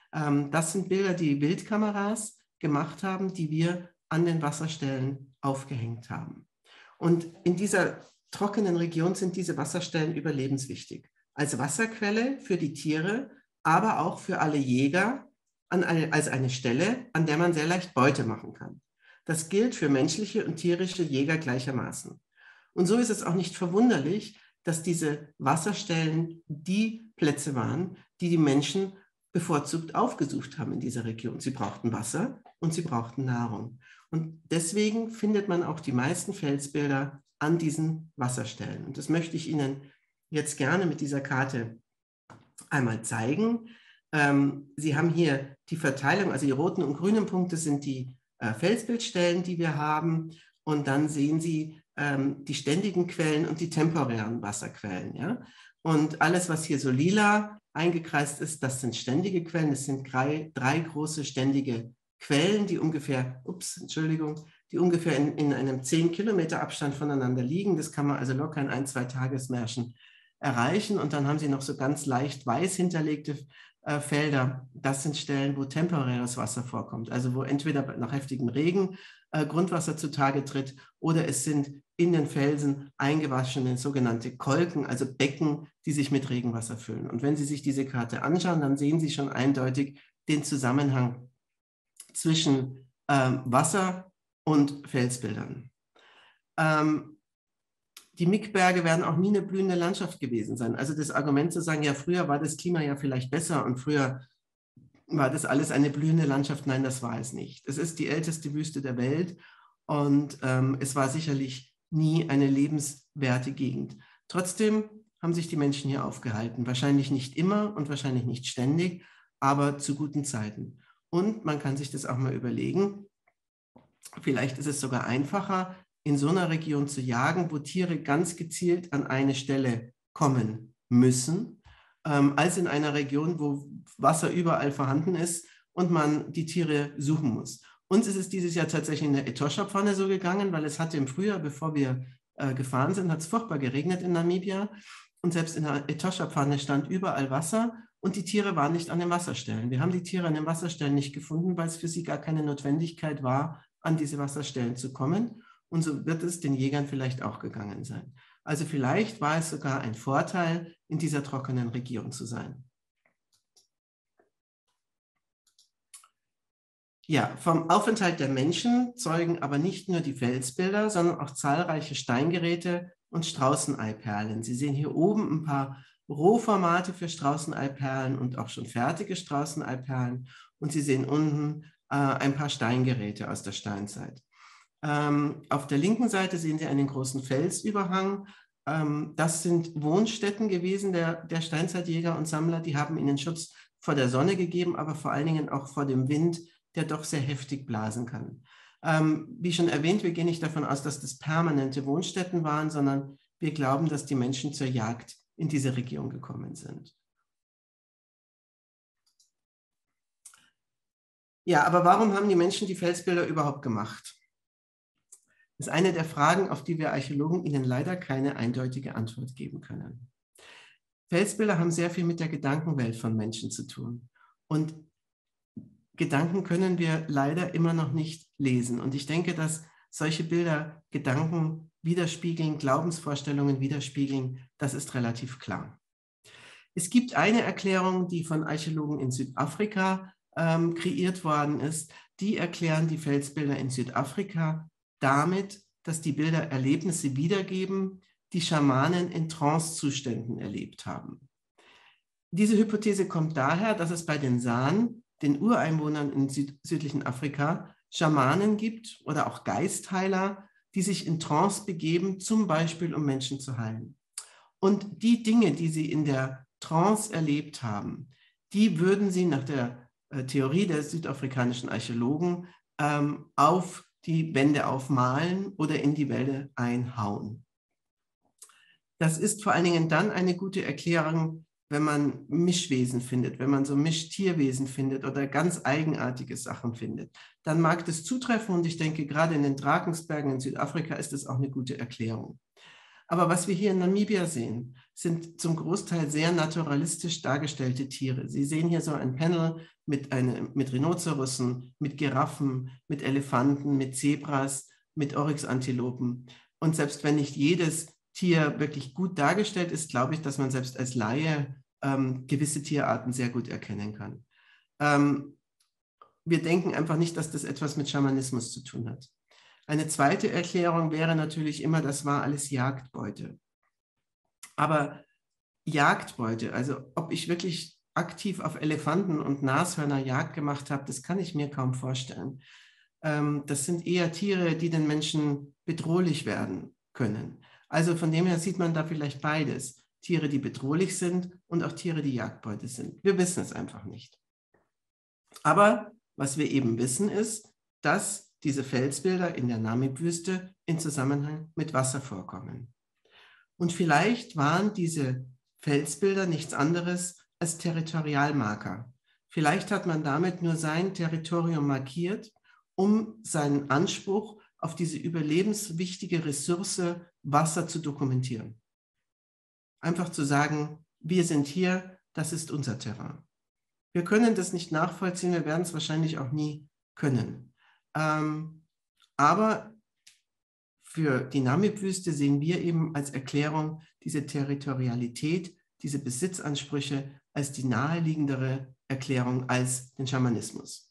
Das sind Bilder, die Wildkameras gemacht haben, die wir an den Wasserstellen aufgehängt haben. Und in dieser trockenen Region sind diese Wasserstellen überlebenswichtig. Als Wasserquelle für die Tiere, aber auch für alle Jäger an eine, als eine Stelle, an der man sehr leicht Beute machen kann. Das gilt für menschliche und tierische Jäger gleichermaßen. Und so ist es auch nicht verwunderlich, dass diese Wasserstellen die Plätze waren, die die Menschen bevorzugt aufgesucht haben in dieser Region. Sie brauchten Wasser und sie brauchten Nahrung. Und deswegen findet man auch die meisten Felsbilder an diesen Wasserstellen. Und das möchte ich Ihnen jetzt gerne mit dieser Karte einmal zeigen. Ähm, Sie haben hier die Verteilung, also die roten und grünen Punkte sind die äh, Felsbildstellen, die wir haben. Und dann sehen Sie ähm, die ständigen Quellen und die temporären Wasserquellen. Ja? Und alles, was hier so lila eingekreist ist, das sind ständige Quellen. Das sind drei, drei große ständige Quellen, die ungefähr, ups, Entschuldigung, die ungefähr in, in einem zehn Kilometer Abstand voneinander liegen. Das kann man also locker in ein, zwei Tagesmärschen erreichen. Und dann haben Sie noch so ganz leicht weiß hinterlegte äh, Felder. Das sind Stellen, wo temporäres Wasser vorkommt. Also wo entweder nach heftigem Regen äh, Grundwasser zutage tritt oder es sind in den Felsen eingewaschene sogenannte Kolken, also Becken, die sich mit Regenwasser füllen. Und wenn Sie sich diese Karte anschauen, dann sehen Sie schon eindeutig den Zusammenhang zwischen ähm, Wasser und Felsbildern. Ähm, die Mickberge werden auch nie eine blühende Landschaft gewesen sein. Also das Argument zu sagen, ja, früher war das Klima ja vielleicht besser und früher war das alles eine blühende Landschaft, nein, das war es nicht. Es ist die älteste Wüste der Welt und ähm, es war sicherlich nie eine lebenswerte Gegend. Trotzdem haben sich die Menschen hier aufgehalten. Wahrscheinlich nicht immer und wahrscheinlich nicht ständig, aber zu guten Zeiten. Und man kann sich das auch mal überlegen, vielleicht ist es sogar einfacher, in so einer Region zu jagen, wo Tiere ganz gezielt an eine Stelle kommen müssen, ähm, als in einer Region, wo Wasser überall vorhanden ist und man die Tiere suchen muss. Uns ist es dieses Jahr tatsächlich in der Etosha-Pfanne so gegangen, weil es hatte im Frühjahr, bevor wir äh, gefahren sind, hat es furchtbar geregnet in Namibia. Und selbst in der Etosha-Pfanne stand überall Wasser und die Tiere waren nicht an den Wasserstellen. Wir haben die Tiere an den Wasserstellen nicht gefunden, weil es für sie gar keine Notwendigkeit war, an diese Wasserstellen zu kommen. Und so wird es den Jägern vielleicht auch gegangen sein. Also vielleicht war es sogar ein Vorteil, in dieser trockenen Region zu sein. Ja, vom Aufenthalt der Menschen zeugen aber nicht nur die Felsbilder, sondern auch zahlreiche Steingeräte und Straußeneiperlen. Sie sehen hier oben ein paar Rohformate für Straußeneiperlen und auch schon fertige Straußeneiperlen. Und Sie sehen unten äh, ein paar Steingeräte aus der Steinzeit. Ähm, auf der linken Seite sehen Sie einen großen Felsüberhang. Ähm, das sind Wohnstätten gewesen der, der Steinzeitjäger und Sammler. Die haben ihnen Schutz vor der Sonne gegeben, aber vor allen Dingen auch vor dem Wind, der doch sehr heftig blasen kann. Ähm, wie schon erwähnt, wir gehen nicht davon aus, dass das permanente Wohnstätten waren, sondern wir glauben, dass die Menschen zur Jagd in diese Region gekommen sind. Ja, aber warum haben die Menschen die Felsbilder überhaupt gemacht? Das ist eine der Fragen, auf die wir Archäologen Ihnen leider keine eindeutige Antwort geben können. Felsbilder haben sehr viel mit der Gedankenwelt von Menschen zu tun. Und Gedanken können wir leider immer noch nicht lesen. Und ich denke, dass solche Bilder Gedanken widerspiegeln, Glaubensvorstellungen widerspiegeln, das ist relativ klar. Es gibt eine Erklärung, die von Archäologen in Südafrika ähm, kreiert worden ist. Die erklären die Felsbilder in Südafrika damit, dass die Bilder Erlebnisse wiedergeben, die Schamanen in Trancezuständen erlebt haben. Diese Hypothese kommt daher, dass es bei den San, den Ureinwohnern in Süd südlichen Afrika, Schamanen gibt oder auch Geistheiler, die sich in Trance begeben, zum Beispiel um Menschen zu heilen. Und die Dinge, die sie in der Trance erlebt haben, die würden sie nach der äh, Theorie der südafrikanischen Archäologen ähm, auf die Wände aufmalen oder in die Wälder einhauen. Das ist vor allen Dingen dann eine gute Erklärung, wenn man Mischwesen findet, wenn man so Mischtierwesen findet oder ganz eigenartige Sachen findet. Dann mag das zutreffen und ich denke, gerade in den Drakensbergen in Südafrika ist das auch eine gute Erklärung. Aber was wir hier in Namibia sehen, sind zum Großteil sehr naturalistisch dargestellte Tiere. Sie sehen hier so ein Panel mit, eine, mit Rhinozerossen, mit Giraffen, mit Elefanten, mit Zebras, mit Oryxantilopen. Und selbst wenn nicht jedes Tier wirklich gut dargestellt ist, glaube ich, dass man selbst als Laie ähm, gewisse Tierarten sehr gut erkennen kann. Ähm, wir denken einfach nicht, dass das etwas mit Schamanismus zu tun hat. Eine zweite Erklärung wäre natürlich immer, das war alles Jagdbeute. Aber Jagdbeute, also ob ich wirklich aktiv auf Elefanten und Nashörner Jagd gemacht habe, das kann ich mir kaum vorstellen. Ähm, das sind eher Tiere, die den Menschen bedrohlich werden können. Also von dem her sieht man da vielleicht beides. Tiere, die bedrohlich sind und auch Tiere, die Jagdbeute sind. Wir wissen es einfach nicht. Aber was wir eben wissen ist, dass diese Felsbilder in der Namib-Wüste in Zusammenhang mit Wasser vorkommen. Und vielleicht waren diese Felsbilder nichts anderes als Territorialmarker. Vielleicht hat man damit nur sein Territorium markiert, um seinen Anspruch auf diese überlebenswichtige Ressource Wasser zu dokumentieren. Einfach zu sagen, wir sind hier, das ist unser Terrain. Wir können das nicht nachvollziehen, wir werden es wahrscheinlich auch nie können. Ähm, aber für die Namib-Wüste sehen wir eben als Erklärung diese Territorialität, diese Besitzansprüche als die naheliegendere Erklärung als den Schamanismus.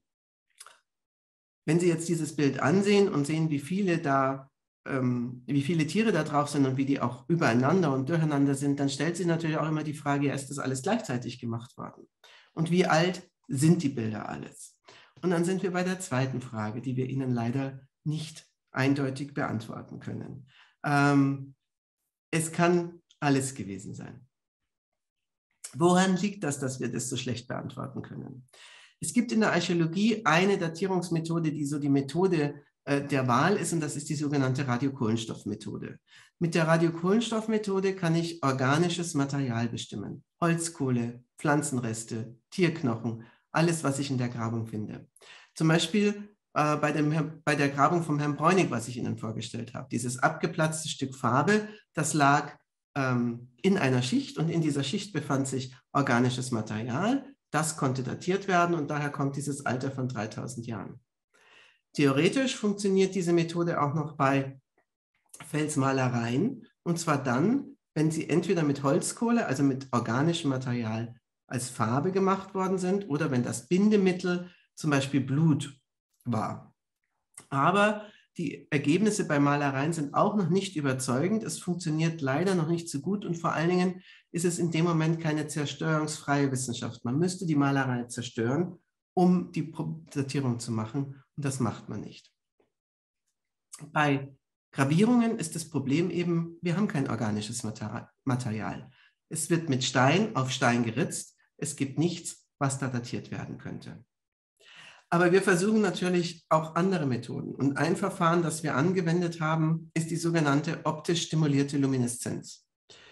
Wenn Sie jetzt dieses Bild ansehen und sehen, wie viele da, ähm, wie viele Tiere da drauf sind und wie die auch übereinander und durcheinander sind, dann stellt sich natürlich auch immer die Frage, ja, ist das alles gleichzeitig gemacht worden? Und wie alt sind die Bilder alles? Und dann sind wir bei der zweiten Frage, die wir Ihnen leider nicht eindeutig beantworten können. Ähm, es kann alles gewesen sein. Woran liegt das, dass wir das so schlecht beantworten können? Es gibt in der Archäologie eine Datierungsmethode, die so die Methode äh, der Wahl ist, und das ist die sogenannte Radiokohlenstoffmethode. Mit der Radiokohlenstoffmethode kann ich organisches Material bestimmen. Holzkohle, Pflanzenreste, Tierknochen, alles, was ich in der Grabung finde. Zum Beispiel äh, bei, dem, bei der Grabung vom Herrn Bräunig, was ich Ihnen vorgestellt habe. Dieses abgeplatzte Stück Farbe, das lag ähm, in einer Schicht, und in dieser Schicht befand sich organisches Material. Das konnte datiert werden und daher kommt dieses Alter von dreitausend Jahren. Theoretisch funktioniert diese Methode auch noch bei Felsmalereien, und zwar dann, wenn sie entweder mit Holzkohle, also mit organischem Material als Farbe gemacht worden sind, oder wenn das Bindemittel zum Beispiel Blut war. Aber die Ergebnisse bei Malereien sind auch noch nicht überzeugend. Es funktioniert leider noch nicht so gut, und vor allen Dingen ist es in dem Moment keine zerstörungsfreie Wissenschaft. Man müsste die Malerei zerstören, um die Datierung zu machen, und das macht man nicht. Bei Gravierungen ist das Problem eben, wir haben kein organisches Material. Es wird mit Stein auf Stein geritzt. Es gibt nichts, was da datiert werden könnte. Aber wir versuchen natürlich auch andere Methoden. Und ein Verfahren, das wir angewendet haben, ist die sogenannte optisch stimulierte Lumineszenz.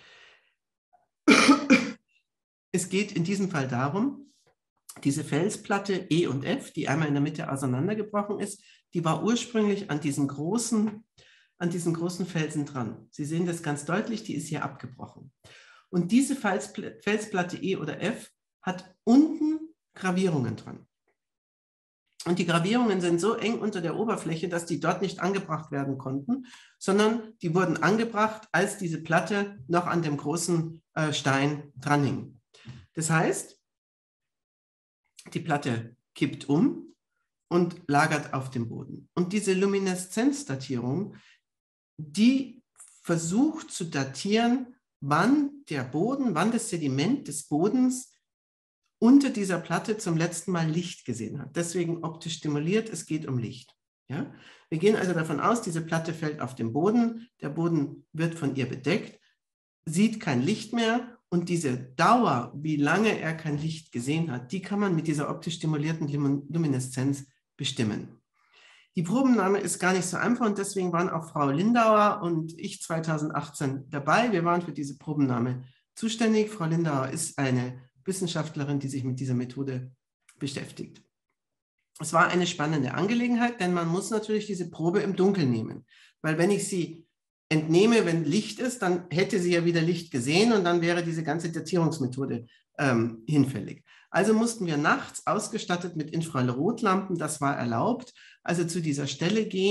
Es geht in diesem Fall darum, diese Felsplatte E und F, die einmal in der Mitte auseinandergebrochen ist, die war ursprünglich an diesen großen, an diesen großen Felsen dran. Sie sehen das ganz deutlich, die ist hier abgebrochen. Und diese Felsplatte E oder F hat unten Gravierungen dran. Und die Gravierungen sind so eng unter der Oberfläche, dass die dort nicht angebracht werden konnten, sondern die wurden angebracht, als diese Platte noch an dem großen äh, Stein dran hing. Das heißt, die Platte kippt um und lagert auf dem Boden. Und diese Lumineszenzdatierung, die versucht zu datieren, wann der Boden, wann das Sediment des Bodens unter dieser Platte zum letzten Mal Licht gesehen hat. Deswegen optisch stimuliert, es geht um Licht. Ja? Wir gehen also davon aus, diese Platte fällt auf den Boden, der Boden wird von ihr bedeckt, sieht kein Licht mehr, und diese Dauer, wie lange er kein Licht gesehen hat, die kann man mit dieser optisch stimulierten Lumineszenz bestimmen. Die Probennahme ist gar nicht so einfach, und deswegen waren auch Frau Lindauer und ich zweitausendachtzehn dabei. Wir waren für diese Probennahme zuständig. Frau Lindauer ist eine Wissenschaftlerin, die sich mit dieser Methode beschäftigt. Es war eine spannende Angelegenheit, denn man muss natürlich diese Probe im Dunkeln nehmen, weil wenn ich sie entnehme, wenn Licht ist, dann hätte sie ja wieder Licht gesehen, und dann wäre diese ganze Datierungsmethode ähm, hinfällig. Also mussten wir nachts ausgestattet mit Infrarotlampen, das war erlaubt, also zu dieser Stelle gehen,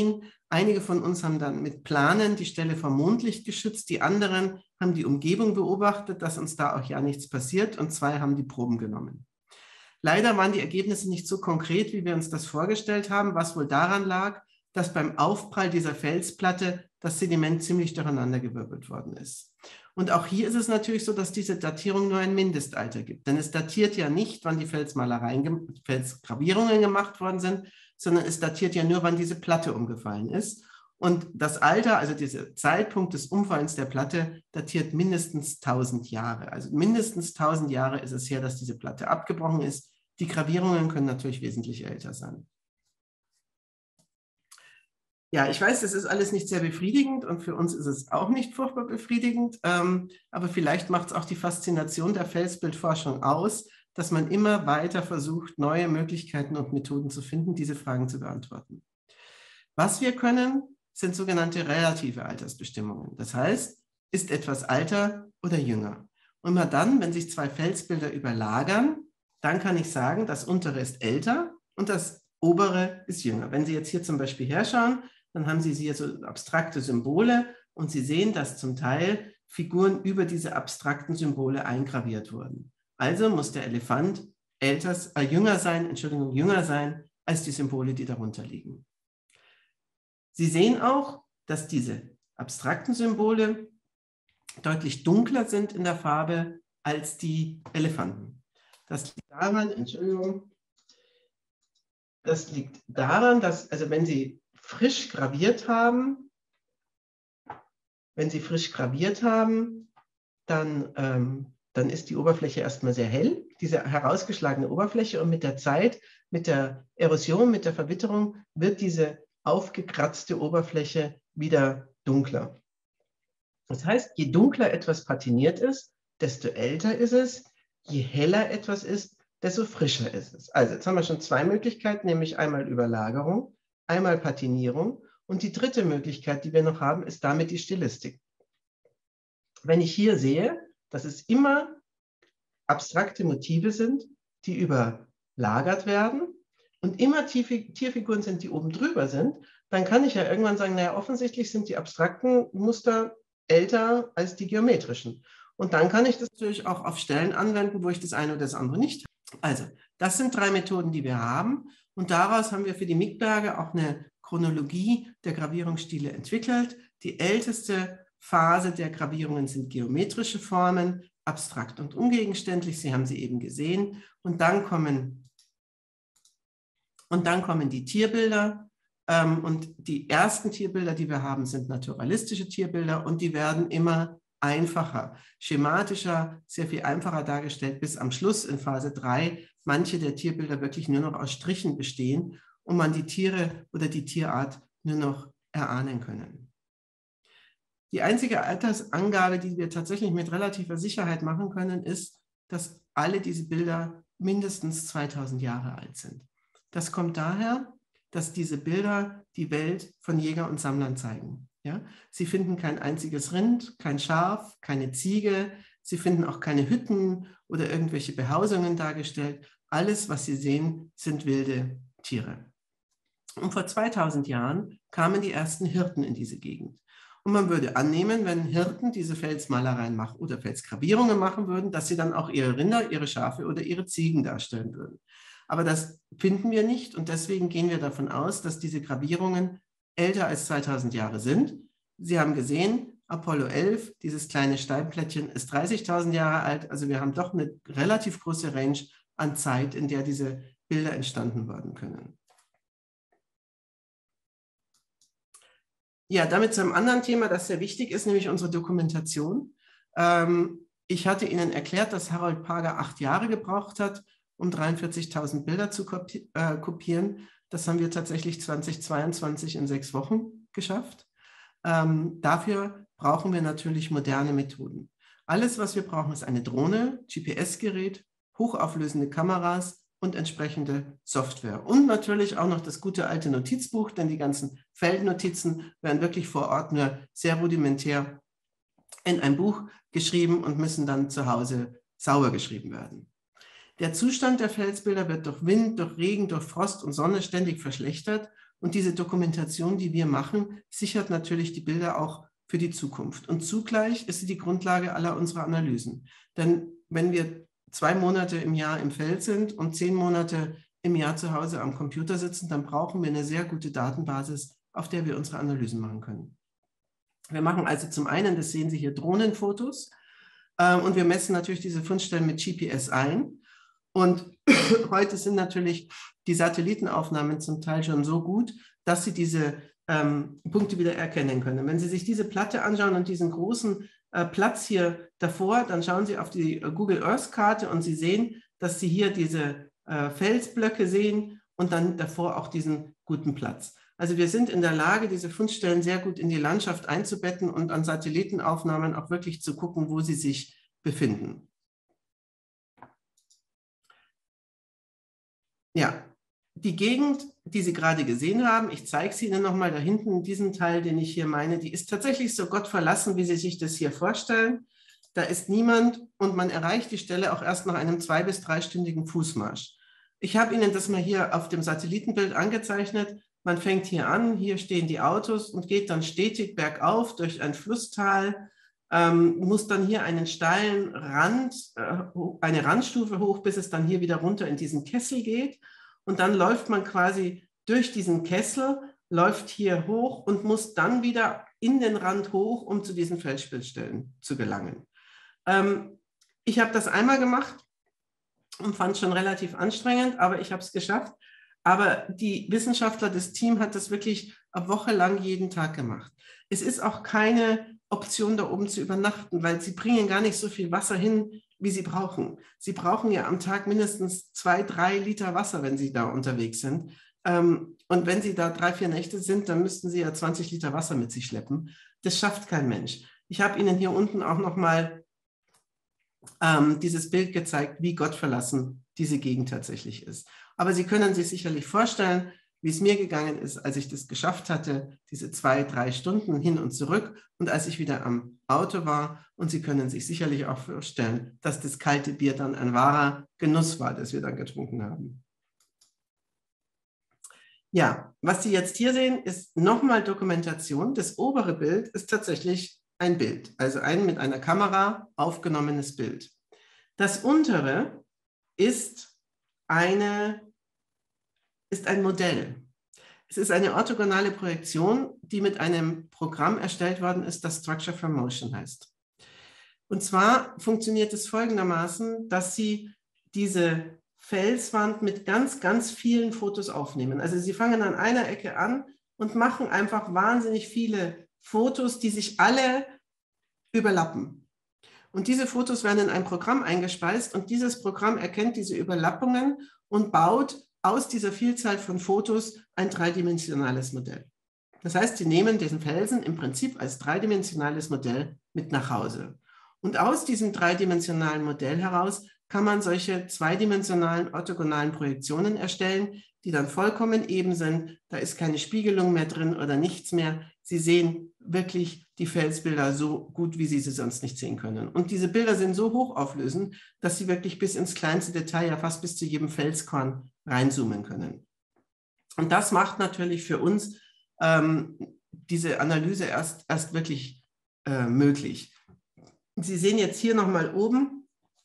Einige von uns haben dann mit Planen die Stelle vom Mondlicht geschützt, die anderen haben die Umgebung beobachtet, dass uns da auch ja nichts passiert, und zwei haben die Proben genommen. Leider waren die Ergebnisse nicht so konkret, wie wir uns das vorgestellt haben, was wohl daran lag, dass beim Aufprall dieser Felsplatte das Sediment ziemlich durcheinandergewirbelt worden ist. Und auch hier ist es natürlich so, dass diese Datierung nur ein Mindestalter gibt. Denn es datiert ja nicht, wann die Felsmalereien, Felsgravierungen gemacht worden sind, sondern es datiert ja nur, wann diese Platte umgefallen ist. Und das Alter, also dieser Zeitpunkt des Umfallens der Platte, datiert mindestens tausend Jahre. Also mindestens tausend Jahre ist es her, dass diese Platte abgebrochen ist. Die Gravierungen können natürlich wesentlich älter sein. Ja, ich weiß, das ist alles nicht sehr befriedigend und für uns ist es auch nicht furchtbar befriedigend, ähm, aber vielleicht macht es auch die Faszination der Felsbildforschung aus, dass man immer weiter versucht, neue Möglichkeiten und Methoden zu finden, diese Fragen zu beantworten. Was wir können, sind sogenannte relative Altersbestimmungen. Das heißt, ist etwas älter oder jünger. Und immer dann, wenn sich zwei Felsbilder überlagern, dann kann ich sagen, das untere ist älter und das obere ist jünger. Wenn Sie jetzt hier zum Beispiel herschauen, dann haben Sie hier so abstrakte Symbole und Sie sehen, dass zum Teil Figuren über diese abstrakten Symbole eingraviert wurden. Also muss der Elefant älter, äh, jünger sein, Entschuldigung, jünger sein als die Symbole, die darunter liegen. Sie sehen auch, dass diese abstrakten Symbole deutlich dunkler sind in der Farbe als die Elefanten. Das liegt daran, Entschuldigung, das liegt daran, dass, also wenn Sie frisch graviert haben, wenn Sie frisch graviert haben, dann, ähm, dann ist die Oberfläche erstmal sehr hell, diese herausgeschlagene Oberfläche, und mit der Zeit, mit der Erosion, mit der Verwitterung wird diese aufgekratzte Oberfläche wieder dunkler. Das heißt, je dunkler etwas patiniert ist, desto älter ist es, je heller etwas ist, desto frischer ist es. Also jetzt haben wir schon zwei Möglichkeiten, nämlich einmal Überlagerung, einmal Patinierung, und die dritte Möglichkeit, die wir noch haben, ist damit die Stilistik. Wenn ich hier sehe, dass es immer abstrakte Motive sind, die überlagert werden und immer Tierfiguren sind, die oben drüber sind, dann kann ich ja irgendwann sagen, naja, offensichtlich sind die abstrakten Muster älter als die geometrischen. Und dann kann ich das natürlich auch auf Stellen anwenden, wo ich das eine oder das andere nicht habe. Also, das sind drei Methoden, die wir haben. Und daraus haben wir für die Mickberge auch eine Chronologie der Gravierungsstile entwickelt. Die älteste Phase der Gravierungen sind geometrische Formen, abstrakt und ungegenständlich. Sie haben sie eben gesehen. Und dann kommen, und dann kommen die Tierbilder. Ähm, und die ersten Tierbilder, die wir haben, sind naturalistische Tierbilder, und die werden immer einfacher, schematischer, sehr viel einfacher dargestellt, bis am Schluss in Phase drei manche der Tierbilder wirklich nur noch aus Strichen bestehen und man die Tiere oder die Tierart nur noch erahnen können. Die einzige Altersangabe, die wir tatsächlich mit relativer Sicherheit machen können, ist, dass alle diese Bilder mindestens zweitausend Jahre alt sind. Das kommt daher, dass diese Bilder die Welt von Jäger und Sammlern zeigen. Ja? Sie finden kein einziges Rind, kein Schaf, keine Ziege, sie finden auch keine Hütten oder irgendwelche Behausungen dargestellt. Alles, was Sie sehen, sind wilde Tiere. Und vor zweitausend Jahren kamen die ersten Hirten in diese Gegend. Und man würde annehmen, wenn Hirten diese Felsmalereien machen oder Felsgravierungen machen würden, dass sie dann auch ihre Rinder, ihre Schafe oder ihre Ziegen darstellen würden. Aber das finden wir nicht, und deswegen gehen wir davon aus, dass diese Gravierungen älter als zweitausend Jahre sind. Sie haben gesehen, Apollo elf, dieses kleine Steinplättchen, ist dreißigtausend Jahre alt. Also wir haben doch eine relativ große Range an Zeit, in der diese Bilder entstanden werden können. Ja, damit zu einem anderen Thema, das sehr wichtig ist, nämlich unsere Dokumentation. Ähm, ich hatte Ihnen erklärt, dass Harold Parger acht Jahre gebraucht hat, um dreiundvierzigtausend Bilder zu kopi äh, kopieren. Das haben wir tatsächlich zweitausendzweiundzwanzig in sechs Wochen geschafft. Ähm, dafür brauchen wir natürlich moderne Methoden. Alles, was wir brauchen, ist eine Drohne, G P S-Gerät, hochauflösende Kameras und entsprechende Software. Und natürlich auch noch das gute alte Notizbuch, denn die ganzen Feldnotizen werden wirklich vor Ort nur sehr rudimentär in ein Buch geschrieben und müssen dann zu Hause sauber geschrieben werden. Der Zustand der Felsbilder wird durch Wind, durch Regen, durch Frost und Sonne ständig verschlechtert, Und diese Dokumentation, die wir machen, sichert natürlich die Bilder auch für die Zukunft. Und zugleich ist sie die Grundlage aller unserer Analysen. Denn wenn wir zwei Monate im Jahr im Feld sind und zehn Monate im Jahr zu Hause am Computer sitzen, dann brauchen wir eine sehr gute Datenbasis, auf der wir unsere Analysen machen können. Wir machen also zum einen, das sehen Sie hier, Drohnenfotos. Und wir messen natürlich diese Fundstellen mit G P S ein. Und heute sind natürlich die Satellitenaufnahmen zum Teil schon so gut, dass Sie diese ähm, Punkte wieder erkennen können. Wenn Sie sich diese Platte anschauen und diesen großen äh, Platz hier davor, dann schauen Sie auf die äh, Google Earth Karte und Sie sehen, dass Sie hier diese äh, Felsblöcke sehen und dann davor auch diesen guten Platz. Also wir sind in der Lage, diese Fundstellen sehr gut in die Landschaft einzubetten und an Satellitenaufnahmen auch wirklich zu gucken, wo sie sich befinden. Ja, die Gegend, die Sie gerade gesehen haben, ich zeige sie Ihnen nochmal da hinten, diesen Teil, den ich hier meine, die ist tatsächlich so gottverlassen, wie Sie sich das hier vorstellen. Da ist niemand und man erreicht die Stelle auch erst nach einem zwei- bis dreistündigen Fußmarsch. Ich habe Ihnen das mal hier auf dem Satellitenbild angezeichnet. Man fängt hier an, hier stehen die Autos und geht dann stetig bergauf durch ein Flusstal, ähm, muss dann hier einen steilen Rand, äh, eine Randstufe hoch, bis es dann hier wieder runter in diesen Kessel geht. Und dann läuft man quasi durch diesen Kessel, läuft hier hoch und muss dann wieder in den Rand hoch, um zu diesen Felsspitzstellen zu gelangen. Ähm, ich habe das einmal gemacht und fand es schon relativ anstrengend, aber ich habe es geschafft. Aber die Wissenschaftler, das Team hat das wirklich eine Woche lang jeden Tag gemacht. Es ist auch keine Option, da oben zu übernachten, weil sie bringen gar nicht so viel Wasser hin, wie sie brauchen. Sie brauchen ja am Tag mindestens zwei, drei Liter Wasser, wenn sie da unterwegs sind. Und wenn sie da drei, vier Nächte sind, dann müssten sie ja zwanzig Liter Wasser mit sich schleppen. Das schafft kein Mensch. Ich habe Ihnen hier unten auch noch mal ähm, dieses Bild gezeigt, wie gottverlassen diese Gegend tatsächlich ist. Aber Sie können sich sicherlich vorstellen, wie es mir gegangen ist, als ich das geschafft hatte, diese zwei, drei Stunden hin und zurück und als ich wieder am Auto war. Und Sie können sich sicherlich auch vorstellen, dass das kalte Bier dann ein wahrer Genuss war, das wir dann getrunken haben. Ja, was Sie jetzt hier sehen, ist nochmal Dokumentation. Das obere Bild ist tatsächlich ein Bild, also ein mit einer Kamera aufgenommenes Bild. Das untere ist eine ist ein Modell. Es ist eine orthogonale Projektion, die mit einem Programm erstellt worden ist, das Structure from Motion heißt. Und zwar funktioniert es folgendermaßen, dass Sie diese Felswand mit ganz, ganz vielen Fotos aufnehmen. Also Sie fangen an einer Ecke an und machen einfach wahnsinnig viele Fotos, die sich alle überlappen. Und diese Fotos werden in ein Programm eingespeist und dieses Programm erkennt diese Überlappungen und baut aus dieser Vielzahl von Fotos ein dreidimensionales Modell. Das heißt, Sie nehmen diesen Felsen im Prinzip als dreidimensionales Modell mit nach Hause. Und aus diesem dreidimensionalen Modell heraus kann man solche zweidimensionalen orthogonalen Projektionen erstellen, die dann vollkommen eben sind. Da ist keine Spiegelung mehr drin oder nichts mehr. Sie sehen wirklich die Felsbilder so gut, wie Sie sie sonst nicht sehen können. Und diese Bilder sind so hochauflösend, dass Sie wirklich bis ins kleinste Detail, ja fast bis zu jedem Felskorn reinzoomen können. Und das macht natürlich für uns ähm, diese Analyse erst, erst wirklich äh, möglich. Sie sehen jetzt hier nochmal oben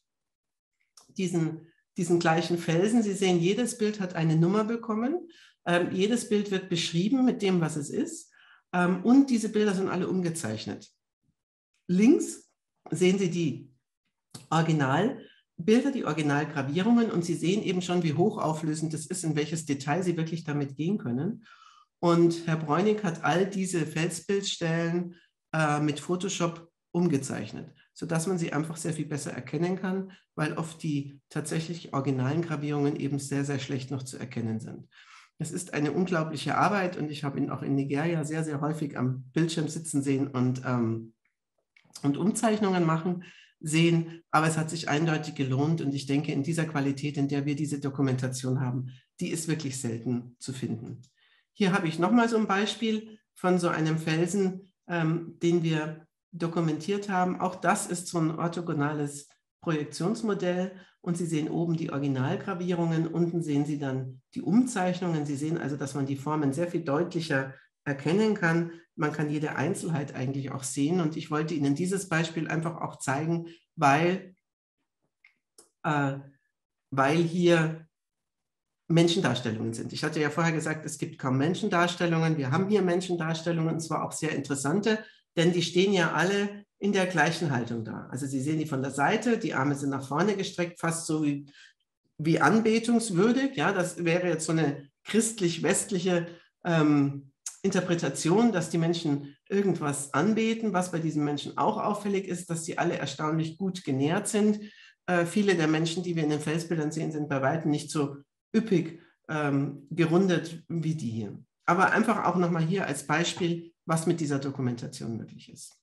diesen, diesen gleichen Felsen. Sie sehen, jedes Bild hat eine Nummer bekommen. Ähm, jedes Bild wird beschrieben mit dem, was es ist. Ähm, und diese Bilder sind alle umgezeichnet. Links sehen Sie die Originalbilder, die Originalgravierungen. Und Sie sehen eben schon, wie hochauflösend das ist, in welches Detail Sie wirklich damit gehen können. Und Herr Bräunig hat all diese Felsbildstellen äh, mit Photoshop umgezeichnet, sodass man sie einfach sehr viel besser erkennen kann, weil oft die tatsächlich originalen Gravierungen eben sehr, sehr schlecht noch zu erkennen sind. Es ist eine unglaubliche Arbeit und ich habe ihn auch in Nigeria sehr, sehr häufig am Bildschirm sitzen sehen und, ähm, und Umzeichnungen machen sehen, aber es hat sich eindeutig gelohnt und ich denke, in dieser Qualität, in der wir diese Dokumentation haben, die ist wirklich selten zu finden. Hier habe ich nochmal so ein Beispiel von so einem Felsen, ähm, den wir dokumentiert haben. Auch das ist so ein orthogonales Projektionsmodell und Sie sehen oben die Originalgravierungen, unten sehen Sie dann die Umzeichnungen. Sie sehen also, dass man die Formen sehr viel deutlicher erkennen kann. Man kann jede Einzelheit eigentlich auch sehen und ich wollte Ihnen dieses Beispiel einfach auch zeigen, weil, äh, weil hier Menschendarstellungen sind. Ich hatte ja vorher gesagt, es gibt kaum Menschendarstellungen. Wir haben hier Menschendarstellungen und zwar auch sehr interessante, denn die stehen ja alle in der gleichen Haltung da. Also Sie sehen die von der Seite, die Arme sind nach vorne gestreckt, fast so wie, wie anbetungswürdig. Ja, das wäre jetzt so eine christlich-westliche ähm, Interpretation, dass die Menschen irgendwas anbeten. Was bei diesen Menschen auch auffällig ist, dass sie alle erstaunlich gut genährt sind. Äh, viele der Menschen, die wir in den Felsbildern sehen, sind bei weitem nicht so üppig ähm, gerundet wie die hier. Aber einfach auch nochmal hier als Beispiel, was mit dieser Dokumentation möglich ist.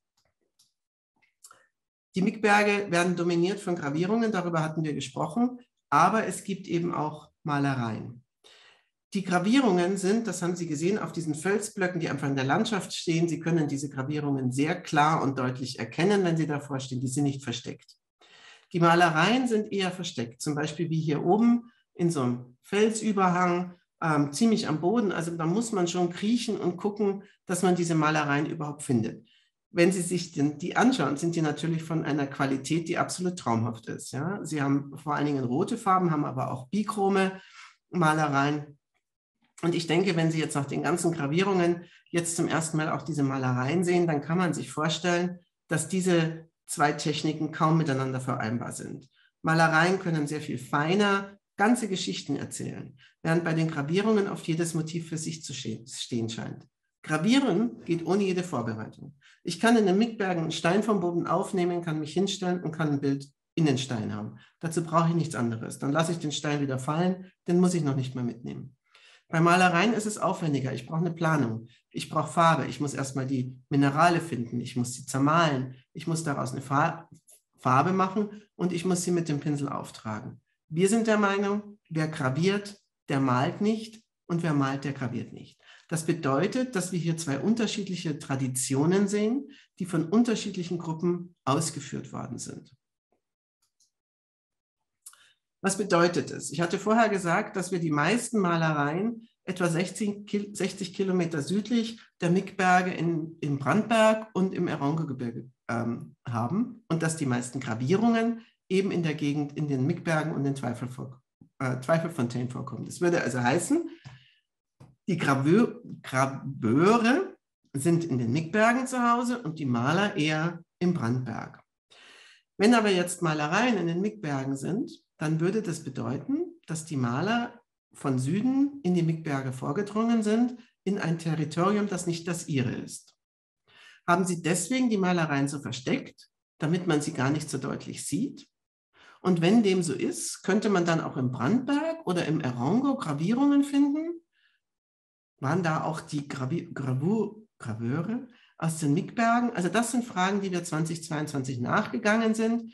Die Mick-Berge werden dominiert von Gravierungen, darüber hatten wir gesprochen, aber es gibt eben auch Malereien. Die Gravierungen sind, das haben Sie gesehen, auf diesen Felsblöcken, die einfach in der Landschaft stehen. Sie können diese Gravierungen sehr klar und deutlich erkennen, wenn Sie davor stehen. Die sind nicht versteckt. Die Malereien sind eher versteckt, zum Beispiel wie hier oben in so einem Felsüberhang, ähm, ziemlich am Boden. Also da muss man schon kriechen und gucken, dass man diese Malereien überhaupt findet. Wenn Sie sich den, die anschauen, sind die natürlich von einer Qualität, die absolut traumhaft ist. Ja? Sie haben vor allen Dingen rote Farben, haben aber auch bichrome Malereien. Und ich denke, wenn Sie jetzt nach den ganzen Gravierungen jetzt zum ersten Mal auch diese Malereien sehen, dann kann man sich vorstellen, dass diese zwei Techniken kaum miteinander vereinbar sind. Malereien können sehr viel feiner ganze Geschichten erzählen, während bei den Gravierungen oft jedes Motiv für sich zu stehen scheint. Gravieren geht ohne jede Vorbereitung. Ich kann in den Mick-Bergen einen Stein vom Boden aufnehmen, kann mich hinstellen und kann ein Bild in den Stein haben. Dazu brauche ich nichts anderes. Dann lasse ich den Stein wieder fallen, den muss ich noch nicht mehr mitnehmen. Bei Malereien ist es aufwendiger. Ich brauche eine Planung. Ich brauche Farbe. Ich muss erstmal die Minerale finden. Ich muss sie zermahlen. Ich muss daraus eine Farbe machen und ich muss sie mit dem Pinsel auftragen. Wir sind der Meinung, wer graviert, der malt nicht und wer malt, der graviert nicht. Das bedeutet, dass wir hier zwei unterschiedliche Traditionen sehen, die von unterschiedlichen Gruppen ausgeführt worden sind. Was bedeutet es? Ich hatte vorher gesagt, dass wir die meisten Malereien etwa sechzig Kilometer südlich der Mick-Berge in, in Brandberg und im Erongo-Gebirge ähm, haben und dass die meisten Gravierungen eben in der Gegend in den Mick-Bergen und den Zweifel vor, äh, Zweifelfontänen vorkommen. Das würde also heißen, die Graveur, Graveure sind in den Mick-Bergen zu Hause und die Maler eher im Brandberg. Wenn aber jetzt Malereien in den Mick-Bergen sind, dann würde das bedeuten, dass die Maler von Süden in die Mick-Berge vorgedrungen sind, in ein Territorium, das nicht das ihre ist. Haben sie deswegen die Malereien so versteckt, damit man sie gar nicht so deutlich sieht? Und wenn dem so ist, könnte man dann auch im Brandberg oder im Erongo Gravierungen finden? Waren da auch die Gravi Gravu Graveure aus den Mick-Bergen? Also das sind Fragen, die wir zweitausendzweiundzwanzig nachgegangen sind.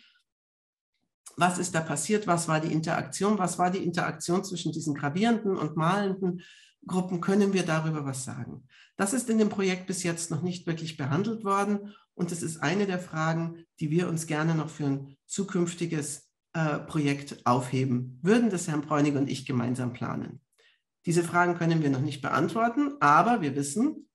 Was ist da passiert? Was war die Interaktion? Was war die Interaktion zwischen diesen gravierenden und malenden Gruppen? Können wir darüber was sagen? Das ist in dem Projekt bis jetzt noch nicht wirklich behandelt worden und es ist eine der Fragen, die wir uns gerne noch für ein zukünftiges äh, Projekt aufheben würden, das Herrn Bräunig und ich gemeinsam planen. Diese Fragen können wir noch nicht beantworten, aber wir wissen,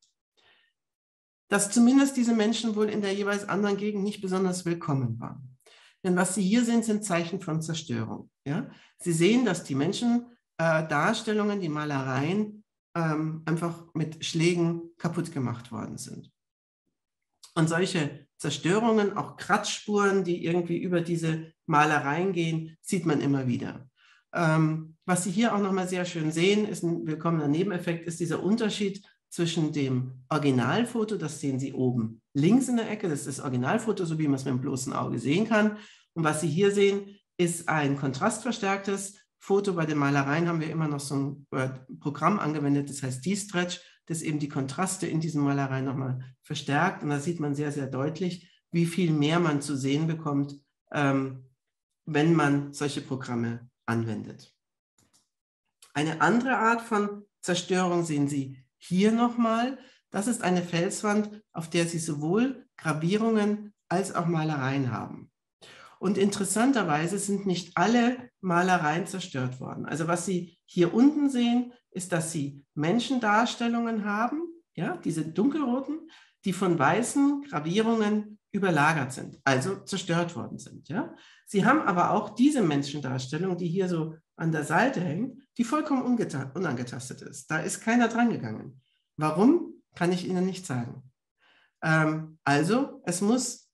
dass zumindest diese Menschen wohl in der jeweils anderen Gegend nicht besonders willkommen waren. Denn was Sie hier sehen, sind Zeichen von Zerstörung. Ja? Sie sehen, dass die Menschen äh, Darstellungen, die Malereien ähm, einfach mit Schlägen kaputt gemacht worden sind. Und solche Zerstörungen, auch Kratzspuren, die irgendwie über diese Malereien gehen, sieht man immer wieder. Ähm, was Sie hier auch nochmal sehr schön sehen, ist ein willkommener Nebeneffekt, ist dieser Unterschied zwischen dem Originalfoto, das sehen Sie oben links in der Ecke, das ist das Originalfoto, so wie man es mit dem bloßen Auge sehen kann. Und was Sie hier sehen, ist ein kontrastverstärktes Foto. Bei den Malereien haben wir immer noch so ein Programm angewendet, das heißt D-Stretch, das eben die Kontraste in diesen Malereien nochmal verstärkt. Und da sieht man sehr, sehr deutlich, wie viel mehr man zu sehen bekommt, ähm, wenn man solche Programme anwendet. Eine andere Art von Zerstörung sehen Sie hier nochmal. Das ist eine Felswand, auf der Sie sowohl Gravierungen als auch Malereien haben. Und interessanterweise sind nicht alle Malereien zerstört worden. Also was Sie hier unten sehen, ist, dass Sie Menschendarstellungen haben, ja, diese dunkelroten, die von weißen Gravierungen überlagert sind, also zerstört worden sind. Ja. Sie haben aber auch diese Menschendarstellung, die hier so an der Seite hängt, die vollkommen unangetastet ist. Da ist keiner dran gegangen. Warum, kann ich Ihnen nicht sagen. Ähm, also, es muss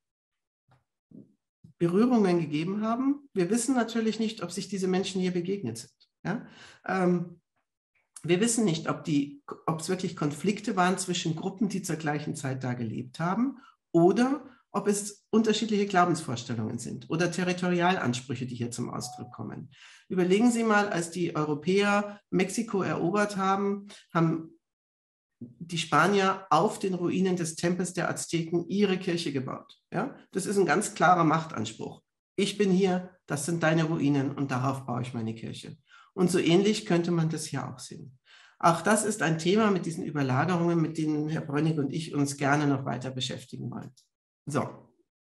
Berührungen gegeben haben. Wir wissen natürlich nicht, ob sich diese Menschen hier begegnet sind. Ja? Ähm, wir wissen nicht, ob, die, ob es wirklich Konflikte waren zwischen Gruppen, die zur gleichen Zeit da gelebt haben, oder ob es unterschiedliche Glaubensvorstellungen sind oder Territorialansprüche, die hier zum Ausdruck kommen. Überlegen Sie mal, als die Europäer Mexiko erobert haben, haben die Spanier auf den Ruinen des Tempels der Azteken ihre Kirche gebaut. Ja? Das ist ein ganz klarer Machtanspruch. Ich bin hier, das sind deine Ruinen und darauf baue ich meine Kirche. Und so ähnlich könnte man das hier auch sehen. Auch das ist ein Thema mit diesen Überlagerungen, mit denen Herr Brönnig und ich uns gerne noch weiter beschäftigen wollen. So,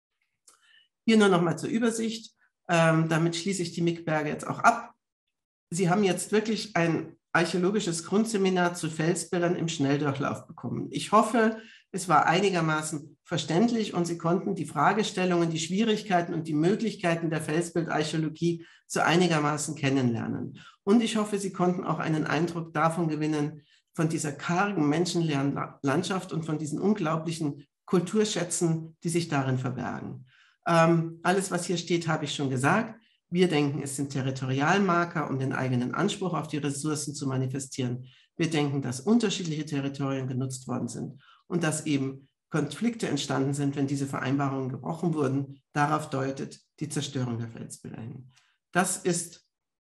hier nur noch mal zur Übersicht. Ähm, damit schließe ich die Mickberge jetzt auch ab. Sie haben jetzt wirklich ein archäologisches Grundseminar zu Felsbildern im Schnelldurchlauf bekommen. Ich hoffe, es war einigermaßen verständlich und Sie konnten die Fragestellungen, die Schwierigkeiten und die Möglichkeiten der Felsbildarchäologie so einigermaßen kennenlernen. Und ich hoffe, Sie konnten auch einen Eindruck davon gewinnen, von dieser kargen, menschenleeren Landschaft und von diesen unglaublichen Kulturschätzen, die sich darin verbergen. Ähm, alles, was hier steht, habe ich schon gesagt. Wir denken, es sind Territorialmarker, um den eigenen Anspruch auf die Ressourcen zu manifestieren. Wir denken, dass unterschiedliche Territorien genutzt worden sind und dass eben Konflikte entstanden sind, wenn diese Vereinbarungen gebrochen wurden. Darauf deutet die Zerstörung der Felsbilder hin. Das ist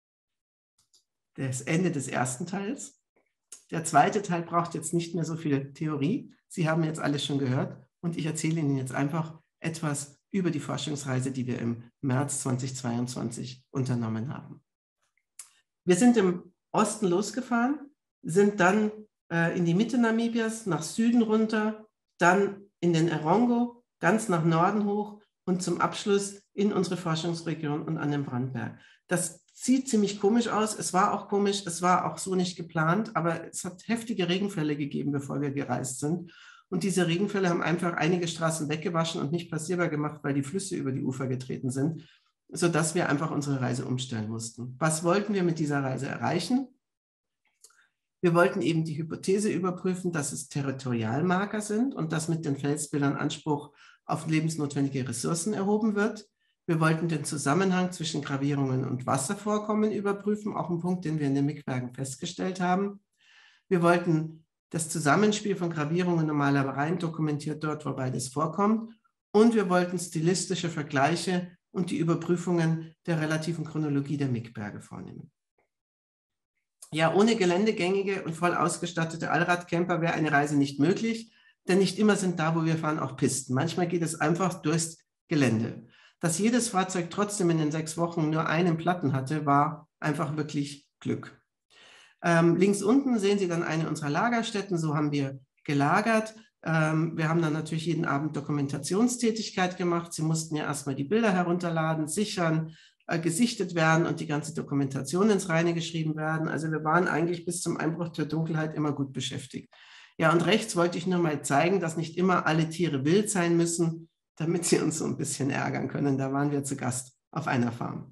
das Ende des ersten Teils. Der zweite Teil braucht jetzt nicht mehr so viel Theorie. Sie haben jetzt alles schon gehört und ich erzähle Ihnen jetzt einfach etwas über die Forschungsreise, die wir im März zweitausendzweiundzwanzig unternommen haben. Wir sind im Osten losgefahren, sind dann äh, in die Mitte Namibias, nach Süden runter, dann in den Erongo, ganz nach Norden hoch und zum Abschluss in unsere Forschungsregion und an den Brandberg. Das sieht ziemlich komisch aus. Es war auch komisch, es war auch so nicht geplant, aber es hat heftige Regenfälle gegeben, bevor wir gereist sind. Und diese Regenfälle haben einfach einige Straßen weggewaschen und nicht passierbar gemacht, weil die Flüsse über die Ufer getreten sind, sodass wir einfach unsere Reise umstellen mussten. Was wollten wir mit dieser Reise erreichen? Wir wollten eben die Hypothese überprüfen, dass es Territorialmarker sind und dass mit den Felsbildern Anspruch auf lebensnotwendige Ressourcen erhoben wird. Wir wollten den Zusammenhang zwischen Gravierungen und Wasservorkommen überprüfen, auch ein Punkt, den wir in den Mickbergen festgestellt haben. Wir wollten das Zusammenspiel von Gravierungen und Malereien dokumentiert dort, wo beides vorkommt. Und wir wollten stilistische Vergleiche und die Überprüfungen der relativen Chronologie der Mickberge vornehmen. Ja, ohne geländegängige und voll ausgestattete Allradcamper wäre eine Reise nicht möglich, denn nicht immer sind da, wo wir fahren, auch Pisten. Manchmal geht es einfach durchs Gelände. Dass jedes Fahrzeug trotzdem in den sechs Wochen nur einen Platten hatte, war einfach wirklich Glück. Ähm, links unten sehen Sie dann eine unserer Lagerstätten, so haben wir gelagert. Ähm, wir haben dann natürlich jeden Abend Dokumentationstätigkeit gemacht. Sie mussten ja erstmal die Bilder herunterladen, sichern, äh, gesichtet werden und die ganze Dokumentation ins Reine geschrieben werden. Also wir waren eigentlich bis zum Einbruch der Dunkelheit immer gut beschäftigt. Ja, und rechts wollte ich nur mal zeigen, dass nicht immer alle Tiere wild sein müssen, damit Sie uns so ein bisschen ärgern können. Da waren wir zu Gast auf einer Farm.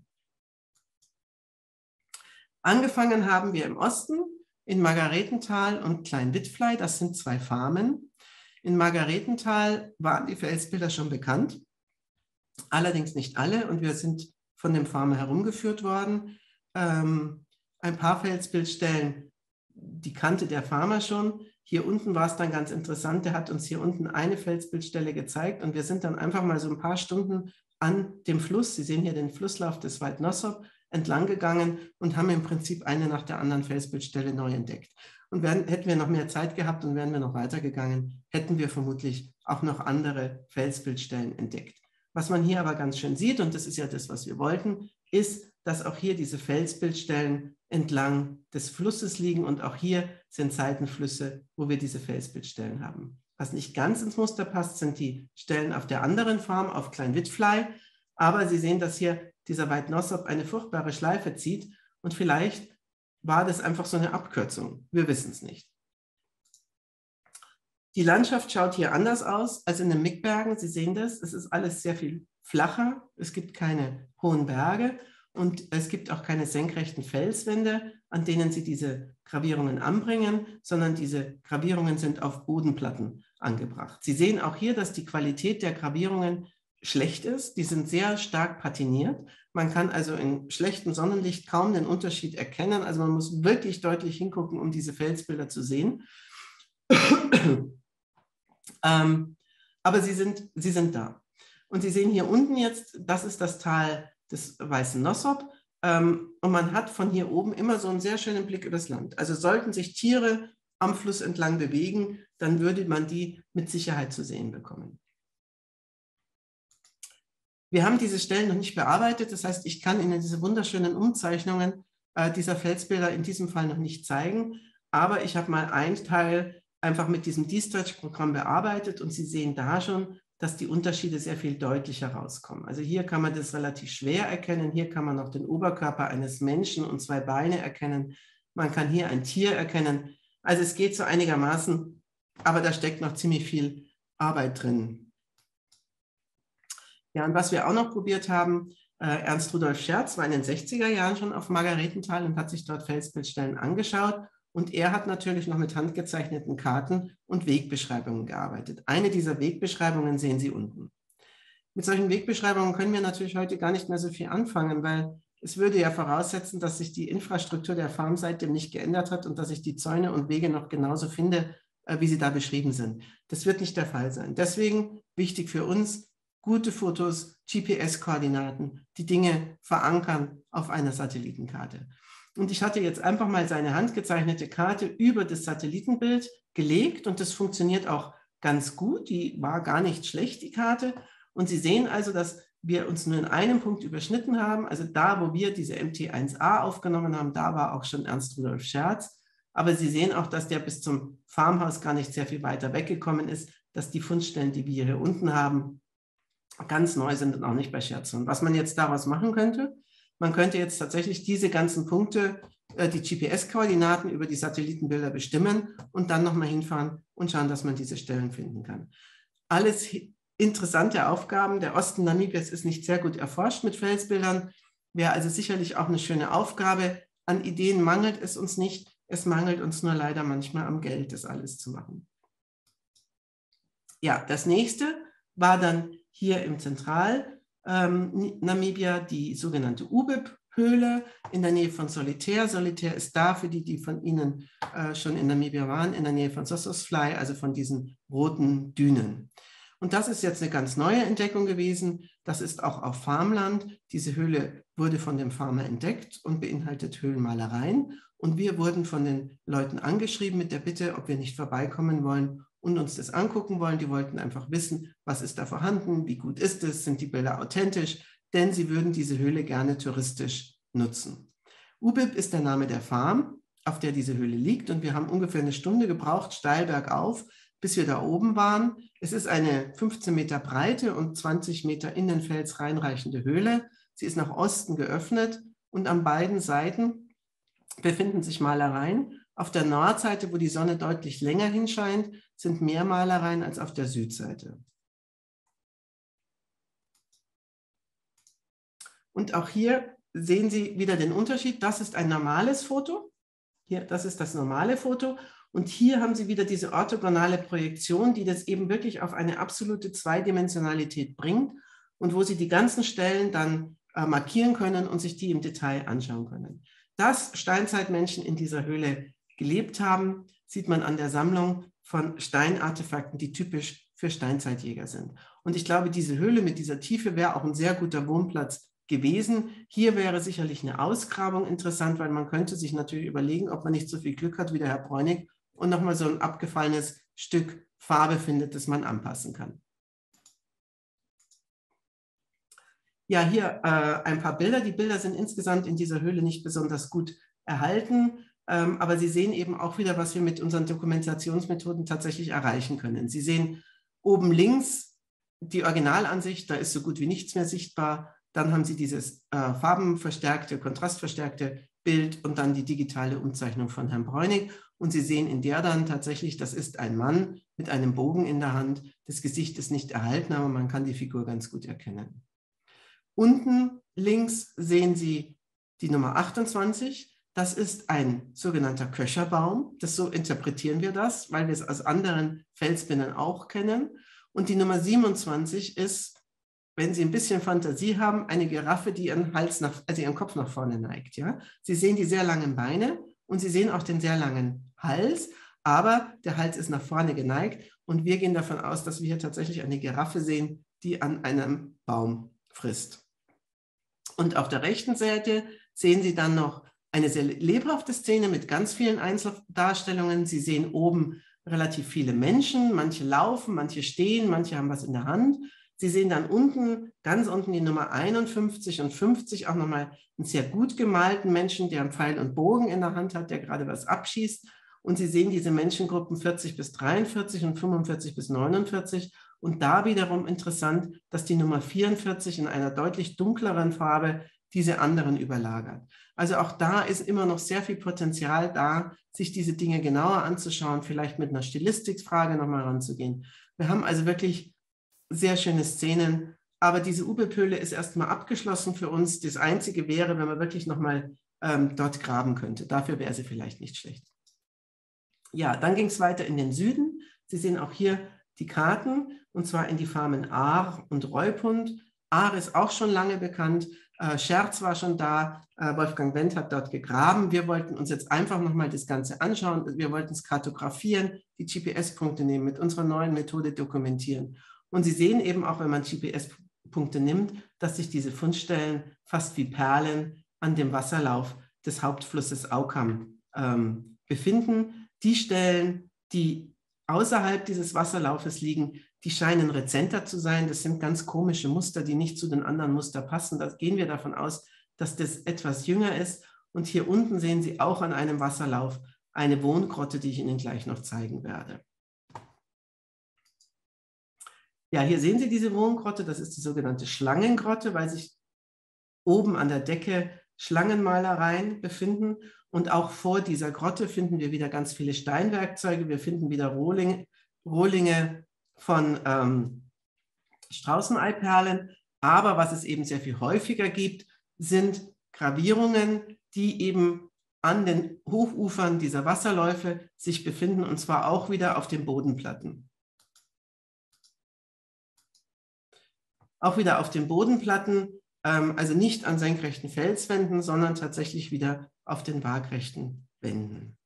Angefangen haben wir im Osten, in Margaretenthal und Klein-Wittfley. Das sind zwei Farmen. In Margaretenthal waren die Felsbilder schon bekannt, allerdings nicht alle. Und wir sind von dem Farmer herumgeführt worden. Ähm, ein paar Felsbildstellen, die kannte der Farmer schon. Hier unten war es dann ganz interessant. Der hat uns hier unten eine Felsbildstelle gezeigt. Und wir sind dann einfach mal so ein paar Stunden an dem Fluss, Sie sehen hier den Flusslauf des White Nossop, entlang gegangen und haben im Prinzip eine nach der anderen Felsbildstelle neu entdeckt. Und wären, hätten wir noch mehr Zeit gehabt und wären wir noch weitergegangen, hätten wir vermutlich auch noch andere Felsbildstellen entdeckt. Was man hier aber ganz schön sieht, und das ist ja das, was wir wollten, ist, dass auch hier diese Felsbildstellen entlang des Flusses liegen und auch hier sind Seitenflüsse, wo wir diese Felsbildstellen haben. Was nicht ganz ins Muster passt, sind die Stellen auf der anderen Farm, auf Klein-Wittfley. Aber Sie sehen, dass hier dieser White Nossop eine furchtbare Schleife zieht und vielleicht war das einfach so eine Abkürzung. Wir wissen es nicht. Die Landschaft schaut hier anders aus als in den Mickbergen. Sie sehen das, es ist alles sehr viel flacher. Es gibt keine hohen Berge und es gibt auch keine senkrechten Felswände, an denen Sie diese Gravierungen anbringen, sondern diese Gravierungen sind auf Bodenplatten angebracht. Sie sehen auch hier, dass die Qualität der Gravierungen schlecht ist. Die sind sehr stark patiniert. Man kann also in schlechtem Sonnenlicht kaum den Unterschied erkennen. Also man muss wirklich deutlich hingucken, um diese Felsbilder zu sehen. ähm, aber sie sind, sie sind da. Und Sie sehen hier unten jetzt, das ist das Tal des Weißen Nossop. Ähm, und man hat von hier oben immer so einen sehr schönen Blick übers Land. Also sollten sich Tiere am Fluss entlang bewegen, dann würde man die mit Sicherheit zu sehen bekommen. Wir haben diese Stellen noch nicht bearbeitet, das heißt, ich kann Ihnen diese wunderschönen Umzeichnungen äh, dieser Felsbilder in diesem Fall noch nicht zeigen, aber ich habe mal einen Teil einfach mit diesem D-Stretch-Programm bearbeitet und Sie sehen da schon, dass die Unterschiede sehr viel deutlicher rauskommen. Also hier kann man das relativ schwer erkennen, hier kann man noch den Oberkörper eines Menschen und zwei Beine erkennen, man kann hier ein Tier erkennen, also es geht so einigermaßen, aber da steckt noch ziemlich viel Arbeit drin. Ja, und was wir auch noch probiert haben, äh, Ernst Rudolf Scherz war in den sechziger Jahren schon auf Margaretenthal und hat sich dort Felsbildstellen angeschaut. Und er hat natürlich noch mit handgezeichneten Karten und Wegbeschreibungen gearbeitet. Eine dieser Wegbeschreibungen sehen Sie unten. Mit solchen Wegbeschreibungen können wir natürlich heute gar nicht mehr so viel anfangen, weil es würde ja voraussetzen, dass sich die Infrastruktur der Farm seitdem nicht geändert hat und dass ich die Zäune und Wege noch genauso finde, äh, wie sie da beschrieben sind. Das wird nicht der Fall sein. Deswegen wichtig für uns, gute Fotos, G P S-Koordinaten, die Dinge verankern auf einer Satellitenkarte. Und ich hatte jetzt einfach mal seine handgezeichnete Karte über das Satellitenbild gelegt und das funktioniert auch ganz gut. Die war gar nicht schlecht, die Karte. Und Sie sehen also, dass wir uns nur in einem Punkt überschnitten haben. Also da, wo wir diese M T eins A aufgenommen haben, da war auch schon Ernst Rudolf Scherz. Aber Sie sehen auch, dass der bis zum Farmhaus gar nicht sehr viel weiter weggekommen ist, dass die Fundstellen, die wir hier unten haben, ganz neu sind und auch nicht bei Scherz. Und was man jetzt daraus machen könnte, man könnte jetzt tatsächlich diese ganzen Punkte, äh, die G P S-Koordinaten über die Satellitenbilder bestimmen und dann nochmal hinfahren und schauen, dass man diese Stellen finden kann. Alles interessante Aufgaben. Der Osten Namibias ist nicht sehr gut erforscht mit Felsbildern, wäre also sicherlich auch eine schöne Aufgabe. An Ideen mangelt es uns nicht. Es mangelt uns nur leider manchmal am Geld, das alles zu machen. Ja, das nächste war dann hier im Zentral-Namibia ähm, die sogenannte Ubib-Höhle in der Nähe von Solitär. Solitär ist da, für die, die von Ihnen äh, schon in Namibia waren, in der Nähe von Sossusvlei, also von diesen roten Dünen. Und das ist jetzt eine ganz neue Entdeckung gewesen. Das ist auch auf Farmland. Diese Höhle wurde von dem Farmer entdeckt und beinhaltet Höhlenmalereien. Und wir wurden von den Leuten angeschrieben mit der Bitte, ob wir nicht vorbeikommen wollen und uns das angucken wollen. Die wollten einfach wissen, was ist da vorhanden, wie gut ist es, sind die Bilder authentisch, denn sie würden diese Höhle gerne touristisch nutzen. Ubib ist der Name der Farm, auf der diese Höhle liegt, und wir haben ungefähr eine Stunde gebraucht, steil bergauf, bis wir da oben waren. Es ist eine fünfzehn Meter breite und zwanzig Meter in den Fels reinreichende Höhle. Sie ist nach Osten geöffnet und an beiden Seiten befinden sich Malereien. Auf der Nordseite, wo die Sonne deutlich länger hinscheint, sind mehr Malereien als auf der Südseite. Und auch hier sehen Sie wieder den Unterschied. Das ist ein normales Foto. Hier, das ist das normale Foto. Und hier haben Sie wieder diese orthogonale Projektion, die das eben wirklich auf eine absolute Zweidimensionalität bringt und wo Sie die ganzen Stellen dann äh, markieren können und sich die im Detail anschauen können. Dass Steinzeitmenschen in dieser Höhle gelebt haben, sieht man an der Sammlung von Steinartefakten, die typisch für Steinzeitjäger sind. Und ich glaube, diese Höhle mit dieser Tiefe wäre auch ein sehr guter Wohnplatz gewesen. Hier wäre sicherlich eine Ausgrabung interessant, weil man könnte sich natürlich überlegen, ob man nicht so viel Glück hat wie der Herr Bräunig und nochmal so ein abgefallenes Stück Farbe findet, das man anpassen kann. Ja, hier äh, ein paar Bilder. Die Bilder sind insgesamt in dieser Höhle nicht besonders gut erhalten, ähm, aber Sie sehen eben auch wieder, was wir mit unseren Dokumentationsmethoden tatsächlich erreichen können. Sie sehen oben links die Originalansicht, da ist so gut wie nichts mehr sichtbar. Dann haben Sie dieses äh, farbenverstärkte, kontrastverstärkte Bild und dann die digitale Umzeichnung von Herrn Bräunig. Und Sie sehen in der dann tatsächlich, das ist ein Mann mit einem Bogen in der Hand. Das Gesicht ist nicht erhalten, aber man kann die Figur ganz gut erkennen. Unten links sehen Sie die Nummer achtundzwanzig. Das ist ein sogenannter Köcherbaum. Das, so interpretieren wir das, weil wir es aus anderen Felsbindern auch kennen. Und die Nummer siebenundzwanzig ist, wenn Sie ein bisschen Fantasie haben, eine Giraffe, die ihren Hals nach, also ihren Kopf nach vorne neigt. Ja? Sie sehen die sehr langen Beine und Sie sehen auch den sehr langen Hals, aber der Hals ist nach vorne geneigt und wir gehen davon aus, dass wir hier tatsächlich eine Giraffe sehen, die an einem Baum frisst. Und auf der rechten Seite sehen Sie dann noch eine sehr lebhafte Szene mit ganz vielen Einzeldarstellungen. Sie sehen oben relativ viele Menschen, manche laufen, manche stehen, manche haben was in der Hand. Sie sehen dann unten, ganz unten die Nummer einundfünfzig und fünfzig, auch nochmal einen sehr gut gemalten Menschen, der einen Pfeil und Bogen in der Hand hat, der gerade was abschießt. Und Sie sehen diese Menschengruppen vierzig bis dreiundvierzig und fünfundvierzig bis neunundvierzig. Und da wiederum interessant, dass die Nummer vierundvierzig in einer deutlich dunkleren Farbe diese anderen überlagert. Also auch da ist immer noch sehr viel Potenzial da, sich diese Dinge genauer anzuschauen, vielleicht mit einer Stilistikfrage nochmal ranzugehen. Wir haben also wirklich sehr schöne Szenen, aber diese Ubelpöhle ist erstmal abgeschlossen für uns. Das Einzige wäre, wenn man wirklich nochmal ähm, dort graben könnte. Dafür wäre sie vielleicht nicht schlecht. Ja, dann ging es weiter in den Süden. Sie sehen auch hier die Karten, und zwar in die Farmen Aar und Reupund. Aar ist auch schon lange bekannt. Äh, Scherz war schon da. Äh, Wolfgang Wendt hat dort gegraben. Wir wollten uns jetzt einfach nochmal das Ganze anschauen. Wir wollten es kartografieren, die G P S-Punkte nehmen, mit unserer neuen Methode dokumentieren. Und Sie sehen eben auch, wenn man G P S-Punkte nimmt, dass sich diese Fundstellen fast wie Perlen an dem Wasserlauf des Hauptflusses Aukam ähm, befinden. Die Stellen, die außerhalb dieses Wasserlaufes liegen, die scheinen rezenter zu sein. Das sind ganz komische Muster, die nicht zu den anderen Mustern passen. Da gehen wir davon aus, dass das etwas jünger ist. Und hier unten sehen Sie auch an einem Wasserlauf eine Wohngrotte, die ich Ihnen gleich noch zeigen werde. Ja, hier sehen Sie diese Wohngrotte. Das ist die sogenannte Schlangengrotte, weil sich oben an der Decke Schlangenmalereien befinden. Und auch vor dieser Grotte finden wir wieder ganz viele Steinwerkzeuge. Wir finden wieder Rohlinge, Rohlinge von ähm, Straußeneiperlen. Aber was es eben sehr viel häufiger gibt, sind Gravierungen, die eben an den Hochufern dieser Wasserläufe sich befinden, und zwar auch wieder auf den Bodenplatten. Auch wieder auf den Bodenplatten, ähm, also nicht an senkrechten Felswänden, sondern tatsächlich wieder auf den waagrechten Wänden.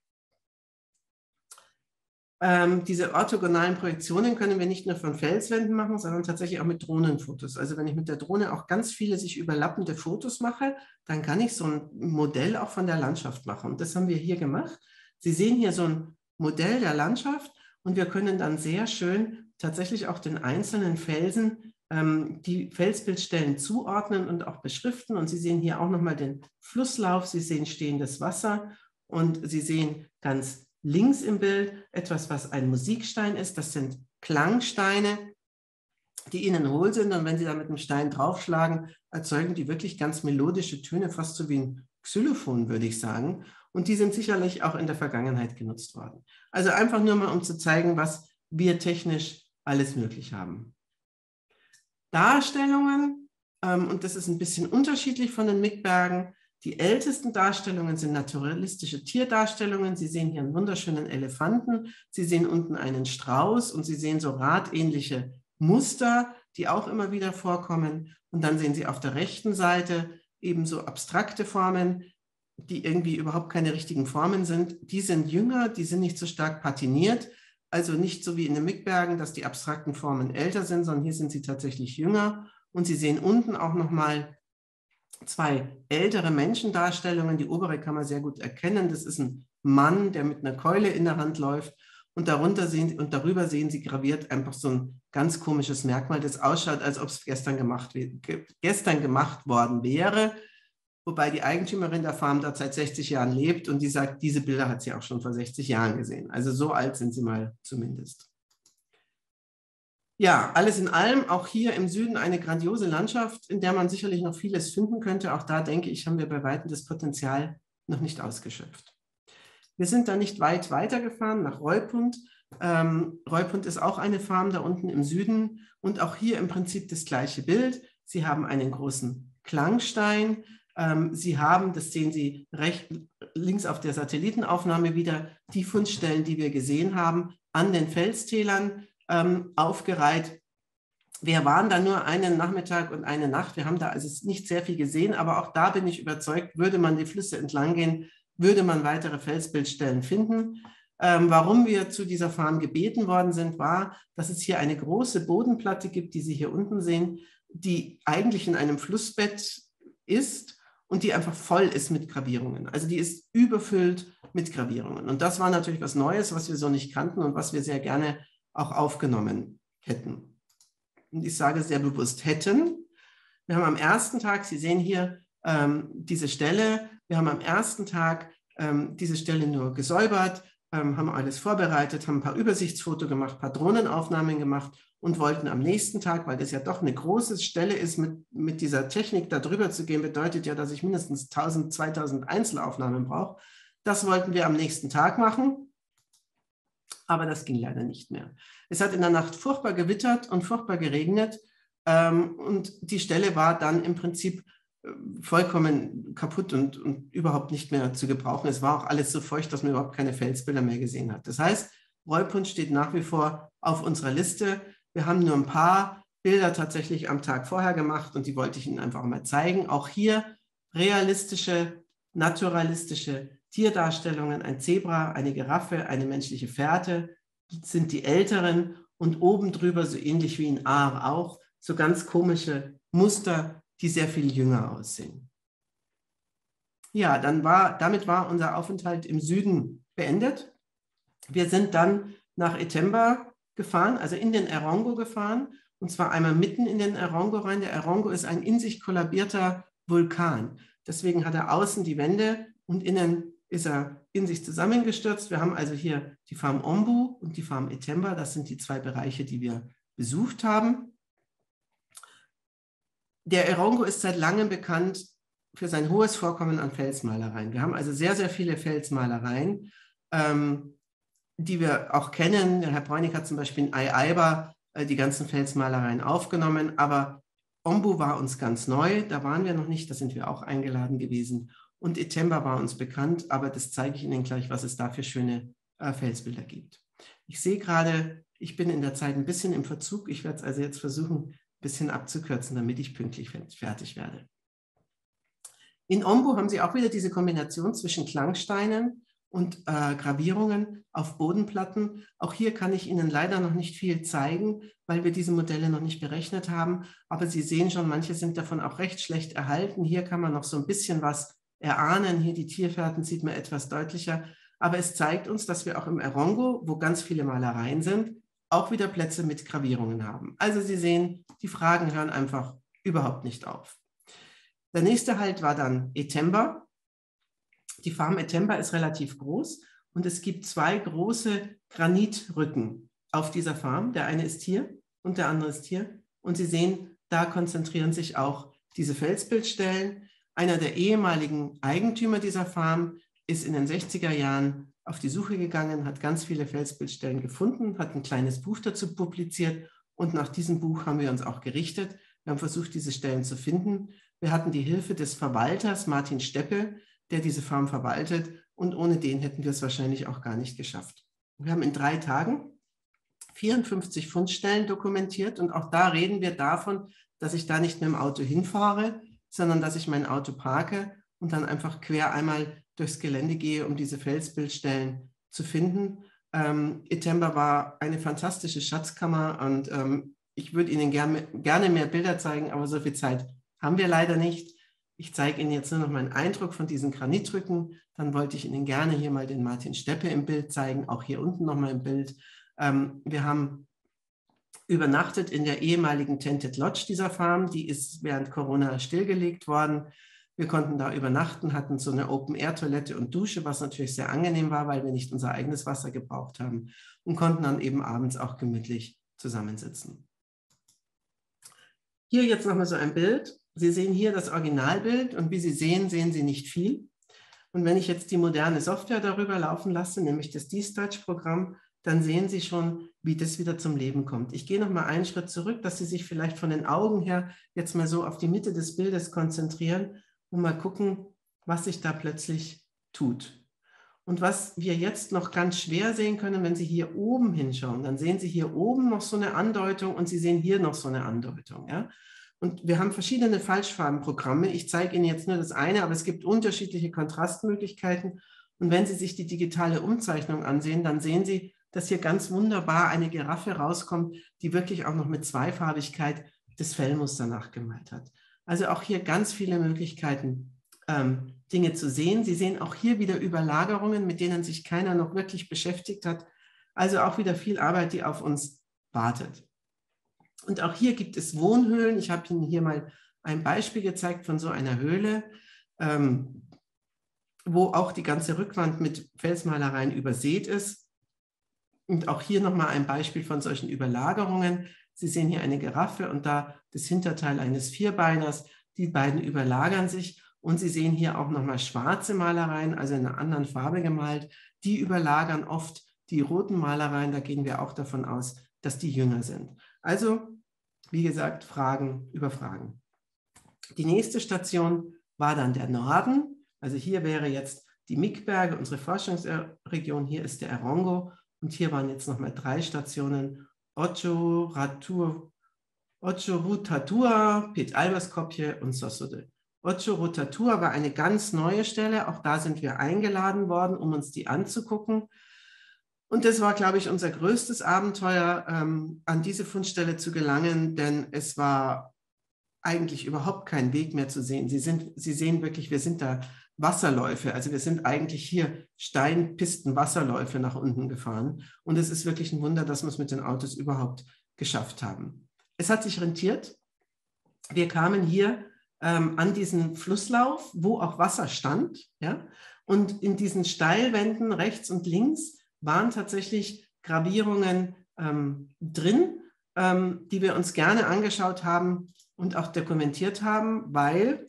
Ähm, diese orthogonalen Projektionen können wir nicht nur von Felswänden machen, sondern tatsächlich auch mit Drohnenfotos. Also wenn ich mit der Drohne auch ganz viele sich überlappende Fotos mache, dann kann ich so ein Modell auch von der Landschaft machen. Und das haben wir hier gemacht. Sie sehen hier so ein Modell der Landschaft und wir können dann sehr schön tatsächlich auch den einzelnen Felsen ähm, die Felsbildstellen zuordnen und auch beschriften. Und Sie sehen hier auch nochmal den Flusslauf, Sie sehen stehendes Wasser und Sie sehen ganz links im Bild etwas, was ein Musikstein ist. Das sind Klangsteine, die innen hohl sind. Und wenn Sie da mit einem Stein draufschlagen, erzeugen die wirklich ganz melodische Töne, fast so wie ein Xylophon, würde ich sagen. Und die sind sicherlich auch in der Vergangenheit genutzt worden. Also einfach nur mal, um zu zeigen, was wir technisch alles möglich haben. Darstellungen, ähm, und das ist ein bisschen unterschiedlich von den Mickbergen. Die ältesten Darstellungen sind naturalistische Tierdarstellungen. Sie sehen hier einen wunderschönen Elefanten. Sie sehen unten einen Strauß und Sie sehen so radähnliche Muster, die auch immer wieder vorkommen. Und dann sehen Sie auf der rechten Seite ebenso abstrakte Formen, die irgendwie überhaupt keine richtigen Formen sind. Die sind jünger, die sind nicht so stark patiniert. Also nicht so wie in den Mickbergen, dass die abstrakten Formen älter sind, sondern hier sind sie tatsächlich jünger. Und Sie sehen unten auch nochmal zwei ältere Menschendarstellungen. Die obere kann man sehr gut erkennen. Das ist ein Mann, der mit einer Keule in der Hand läuft. Und, darunter sehen, und darüber sehen Sie graviert einfach so ein ganz komisches Merkmal, das ausschaut, als ob es gestern gemacht, gestern gemacht worden wäre. Wobei die Eigentümerin der Farm dort seit sechzig Jahren lebt und die sagt, diese Bilder hat sie auch schon vor sechzig Jahren gesehen. Also so alt sind sie mal zumindest. Ja, alles in allem, auch hier im Süden eine grandiose Landschaft, in der man sicherlich noch vieles finden könnte. Auch da, denke ich, haben wir bei weitem das Potenzial noch nicht ausgeschöpft. Wir sind da nicht weit weitergefahren nach Reupund. Ähm, Reupund ist auch eine Farm da unten im Süden und auch hier im Prinzip das gleiche Bild. Sie haben einen großen Klangstein. Ähm, Sie haben, das sehen Sie rechts, links auf der Satellitenaufnahme wieder, die Fundstellen, die wir gesehen haben, an den Felstälern ähm, aufgereiht. Wir waren da nur einen Nachmittag und eine Nacht. Wir haben da also nicht sehr viel gesehen, aber auch da bin ich überzeugt, würde man die Flüsse entlang gehen, würde man weitere Felsbildstellen finden. Ähm, warum wir zu dieser Farm gebeten worden sind, war, dass es hier eine große Bodenplatte gibt, die Sie hier unten sehen, die eigentlich in einem Flussbett ist und die einfach voll ist mit Gravierungen. Also die ist überfüllt mit Gravierungen. Und das war natürlich was Neues, was wir so nicht kannten und was wir sehr gerne auch aufgenommen hätten. Und ich sage sehr bewusst hätten. Wir haben am ersten Tag, Sie sehen hier ähm, diese Stelle, wir haben am ersten Tag ähm, diese Stelle nur gesäubert, ähm, haben alles vorbereitet, haben ein paar Übersichtsfotos gemacht, ein paar Drohnenaufnahmen gemacht und wollten am nächsten Tag, weil das ja doch eine große Stelle ist, mit, mit dieser Technik da drüber zu gehen, bedeutet ja, dass ich mindestens tausend, zweitausend Einzelaufnahmen brauche. Das wollten wir am nächsten Tag machen. Aber das ging leider nicht mehr. Es hat in der Nacht furchtbar gewittert und furchtbar geregnet ähm, und die Stelle war dann im Prinzip äh, vollkommen kaputt und, und überhaupt nicht mehr zu gebrauchen. Es war auch alles so feucht, dass man überhaupt keine Felsbilder mehr gesehen hat. Das heißt, Reupund steht nach wie vor auf unserer Liste. Wir haben nur ein paar Bilder tatsächlich am Tag vorher gemacht und die wollte ich Ihnen einfach mal zeigen. Auch hier realistische, naturalistische Tierdarstellungen, ein Zebra, eine Giraffe, eine menschliche Fährte, sind die älteren und oben drüber, so ähnlich wie in Aar auch, so ganz komische Muster, die sehr viel jünger aussehen. Ja, dann war, damit war unser Aufenthalt im Süden beendet. Wir sind dann nach Etemba gefahren, also in den Erongo gefahren, und zwar einmal mitten in den Erongo rein. Der Erongo ist ein in sich kollabierter Vulkan. Deswegen hat er außen die Wände und innen ist er in sich zusammengestürzt. Wir haben also hier die Farm Ombu und die Farm Etemba. Das sind die zwei Bereiche, die wir besucht haben. Der Erongo ist seit langem bekannt für sein hohes Vorkommen an Felsmalereien. Wir haben also sehr, sehr viele Felsmalereien, ähm, die wir auch kennen. Der Herr Bräunig hat zum Beispiel in Aiaiba äh, die ganzen Felsmalereien aufgenommen, aber Ombu war uns ganz neu, da waren wir noch nicht, da sind wir auch eingeladen gewesen. Und Etemba war uns bekannt, aber das zeige ich Ihnen gleich, was es da für schöne äh, Felsbilder gibt. Ich sehe gerade, ich bin in der Zeit ein bisschen im Verzug. Ich werde es also jetzt versuchen, ein bisschen abzukürzen, damit ich pünktlich fertig werde. In Ombu haben Sie auch wieder diese Kombination zwischen Klangsteinen und äh, Gravierungen auf Bodenplatten. Auch hier kann ich Ihnen leider noch nicht viel zeigen, weil wir diese Modelle noch nicht berechnet haben. Aber Sie sehen schon, manche sind davon auch recht schlecht erhalten. Hier kann man noch so ein bisschen was erahnen. Hier die Tierfährten sieht man etwas deutlicher. Aber es zeigt uns, dass wir auch im Erongo, wo ganz viele Malereien sind, auch wieder Plätze mit Gravierungen haben. Also Sie sehen, die Fragen hören einfach überhaupt nicht auf. Der nächste Halt war dann Etemba. Die Farm Etemba ist relativ groß und es gibt zwei große Granitrücken auf dieser Farm. Der eine ist hier und der andere ist hier. Und Sie sehen, da konzentrieren sich auch diese Felsbildstellen. Einer der ehemaligen Eigentümer dieser Farm ist in den sechziger Jahren auf die Suche gegangen, hat ganz viele Felsbildstellen gefunden, hat ein kleines Buch dazu publiziert und nach diesem Buch haben wir uns auch gerichtet. Wir haben versucht, diese Stellen zu finden. Wir hatten die Hilfe des Verwalters Martin Steppe, der diese Farm verwaltet, und ohne den hätten wir es wahrscheinlich auch gar nicht geschafft. Wir haben in drei Tagen vierundfünfzig Fundstellen dokumentiert und auch da reden wir davon, dass ich da nicht mit dem Auto hinfahre, sondern dass ich mein Auto parke und dann einfach quer einmal durchs Gelände gehe, um diese Felsbildstellen zu finden. Ähm, Etemba war eine fantastische Schatzkammer und ähm, ich würde Ihnen gerne, gerne mehr Bilder zeigen, aber so viel Zeit haben wir leider nicht. Ich zeige Ihnen jetzt nur noch meinen Eindruck von diesen Granitrücken. Dann wollte ich Ihnen gerne hier mal den Martin Steppe im Bild zeigen, auch hier unten nochmal im Bild. Ähm, wir haben übernachtet in der ehemaligen Tented Lodge dieser Farm. Die ist während Corona stillgelegt worden. Wir konnten da übernachten, hatten so eine Open-Air-Toilette und Dusche, was natürlich sehr angenehm war, weil wir nicht unser eigenes Wasser gebraucht haben, und konnten dann eben abends auch gemütlich zusammensitzen. Hier jetzt nochmal so ein Bild. Sie sehen hier das Originalbild und wie Sie sehen, sehen Sie nicht viel. Und wenn ich jetzt die moderne Software darüber laufen lasse, nämlich das D-Stretch-Programm, dann sehen Sie schon, wie das wieder zum Leben kommt. Ich gehe noch mal einen Schritt zurück, dass Sie sich vielleicht von den Augen her jetzt mal so auf die Mitte des Bildes konzentrieren und mal gucken, was sich da plötzlich tut. Und was wir jetzt noch ganz schwer sehen können, wenn Sie hier oben hinschauen, dann sehen Sie hier oben noch so eine Andeutung und Sie sehen hier noch so eine Andeutung. Ja? Und wir haben verschiedene Falschfarbenprogramme. Ich zeige Ihnen jetzt nur das eine, aber es gibt unterschiedliche Kontrastmöglichkeiten. Und wenn Sie sich die digitale Umzeichnung ansehen, dann sehen Sie, dass hier ganz wunderbar eine Giraffe rauskommt, die wirklich auch noch mit Zweifarbigkeit das Fellmuster nachgemalt hat. Also auch hier ganz viele Möglichkeiten, ähm, Dinge zu sehen. Sie sehen auch hier wieder Überlagerungen, mit denen sich keiner noch wirklich beschäftigt hat. Also auch wieder viel Arbeit, die auf uns wartet. Und auch hier gibt es Wohnhöhlen. Ich habe Ihnen hier mal ein Beispiel gezeigt von so einer Höhle, ähm, wo auch die ganze Rückwand mit Felsmalereien übersät ist. Und auch hier nochmal ein Beispiel von solchen Überlagerungen. Sie sehen hier eine Giraffe und da das Hinterteil eines Vierbeiners. Die beiden überlagern sich und Sie sehen hier auch nochmal schwarze Malereien, also in einer anderen Farbe gemalt. Die überlagern oft die roten Malereien. Da gehen wir auch davon aus, dass die jünger sind. Also, wie gesagt, Fragen über Fragen. Die nächste Station war dann der Norden. Also hier wäre jetzt die Mikberge, unsere Forschungsregion. Hier ist der Erongo. Und hier waren jetzt nochmal drei Stationen, Otjo-Rutatua, Pet-Alberskopje und Sosode. Otjo-Rutatua war eine ganz neue Stelle, auch da sind wir eingeladen worden, um uns die anzugucken. Und das war, glaube ich, unser größtes Abenteuer, ähm, an diese Fundstelle zu gelangen, denn es war eigentlich überhaupt kein Weg mehr zu sehen. Sie, sind, Sie sehen wirklich, wir sind da Wasserläufe, also wir sind eigentlich hier Steinpisten, Wasserläufe nach unten gefahren und es ist wirklich ein Wunder, dass wir es mit den Autos überhaupt geschafft haben. Es hat sich rentiert. Wir kamen hier ähm, an diesen Flusslauf, wo auch Wasser stand, ja? Und in diesen Steilwänden rechts und links waren tatsächlich Gravierungen ähm, drin, ähm, die wir uns gerne angeschaut haben und auch dokumentiert haben, weil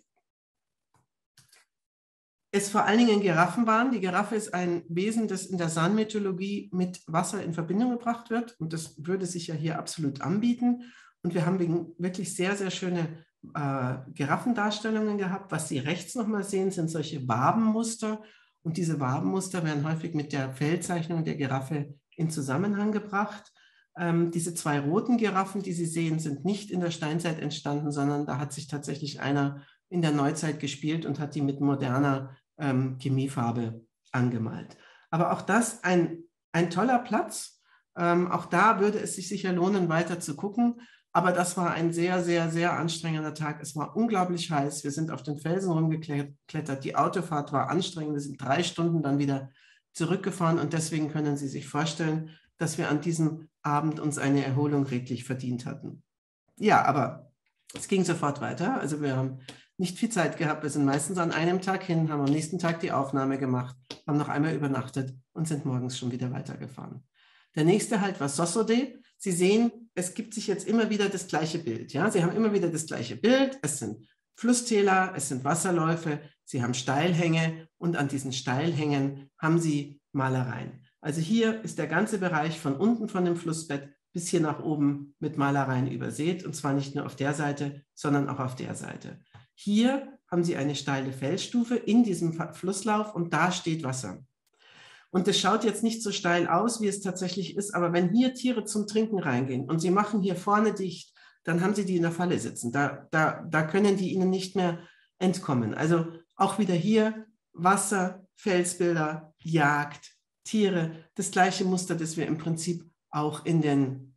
es vor allen Dingen Giraffen waren. Die Giraffe ist ein Wesen, das in der San-Mythologie mit Wasser in Verbindung gebracht wird. Und das würde sich ja hier absolut anbieten. Und wir haben wirklich sehr, sehr schöne äh, Giraffendarstellungen gehabt. Was Sie rechts nochmal sehen, sind solche Wabenmuster. Und diese Wabenmuster werden häufig mit der Fellzeichnung der Giraffe in Zusammenhang gebracht. Ähm, diese zwei roten Giraffen, die Sie sehen, sind nicht in der Steinzeit entstanden, sondern da hat sich tatsächlich einer in der Neuzeit gespielt und hat die mit moderner ähm, Chemiefarbe angemalt. Aber auch das ein, ein toller Platz. Ähm, auch da würde es sich sicher lohnen, weiter zu gucken. Aber das war ein sehr, sehr, sehr anstrengender Tag. Es war unglaublich heiß. Wir sind auf den Felsen rumgeklettert. Die Autofahrt war anstrengend. Wir sind drei Stunden dann wieder zurückgefahren. Und deswegen können Sie sich vorstellen, dass wir an diesem Abend uns eine Erholung redlich verdient hatten. Ja, aber es ging sofort weiter. Also wir haben nicht viel Zeit gehabt. Wir sind meistens an einem Tag hin, haben am nächsten Tag die Aufnahme gemacht, haben noch einmal übernachtet und sind morgens schon wieder weitergefahren. Der nächste Halt war Sosode. Sie sehen, es gibt sich jetzt immer wieder das gleiche Bild. Ja? Sie haben immer wieder das gleiche Bild. Es sind Flusstäler, es sind Wasserläufe, Sie haben Steilhänge und an diesen Steilhängen haben Sie Malereien. Also hier ist der ganze Bereich von unten von dem Flussbett bis hier nach oben mit Malereien übersät und zwar nicht nur auf der Seite, sondern auch auf der Seite. Hier haben Sie eine steile Felsstufe in diesem Flusslauf und da steht Wasser. Und das schaut jetzt nicht so steil aus, wie es tatsächlich ist, aber wenn hier Tiere zum Trinken reingehen und Sie machen hier vorne dicht, dann haben Sie die in der Falle sitzen. Da, da, da können die Ihnen nicht mehr entkommen. Also auch wieder hier Wasser, Felsbilder, Jagd, Tiere, das gleiche Muster, das wir im Prinzip auch in den,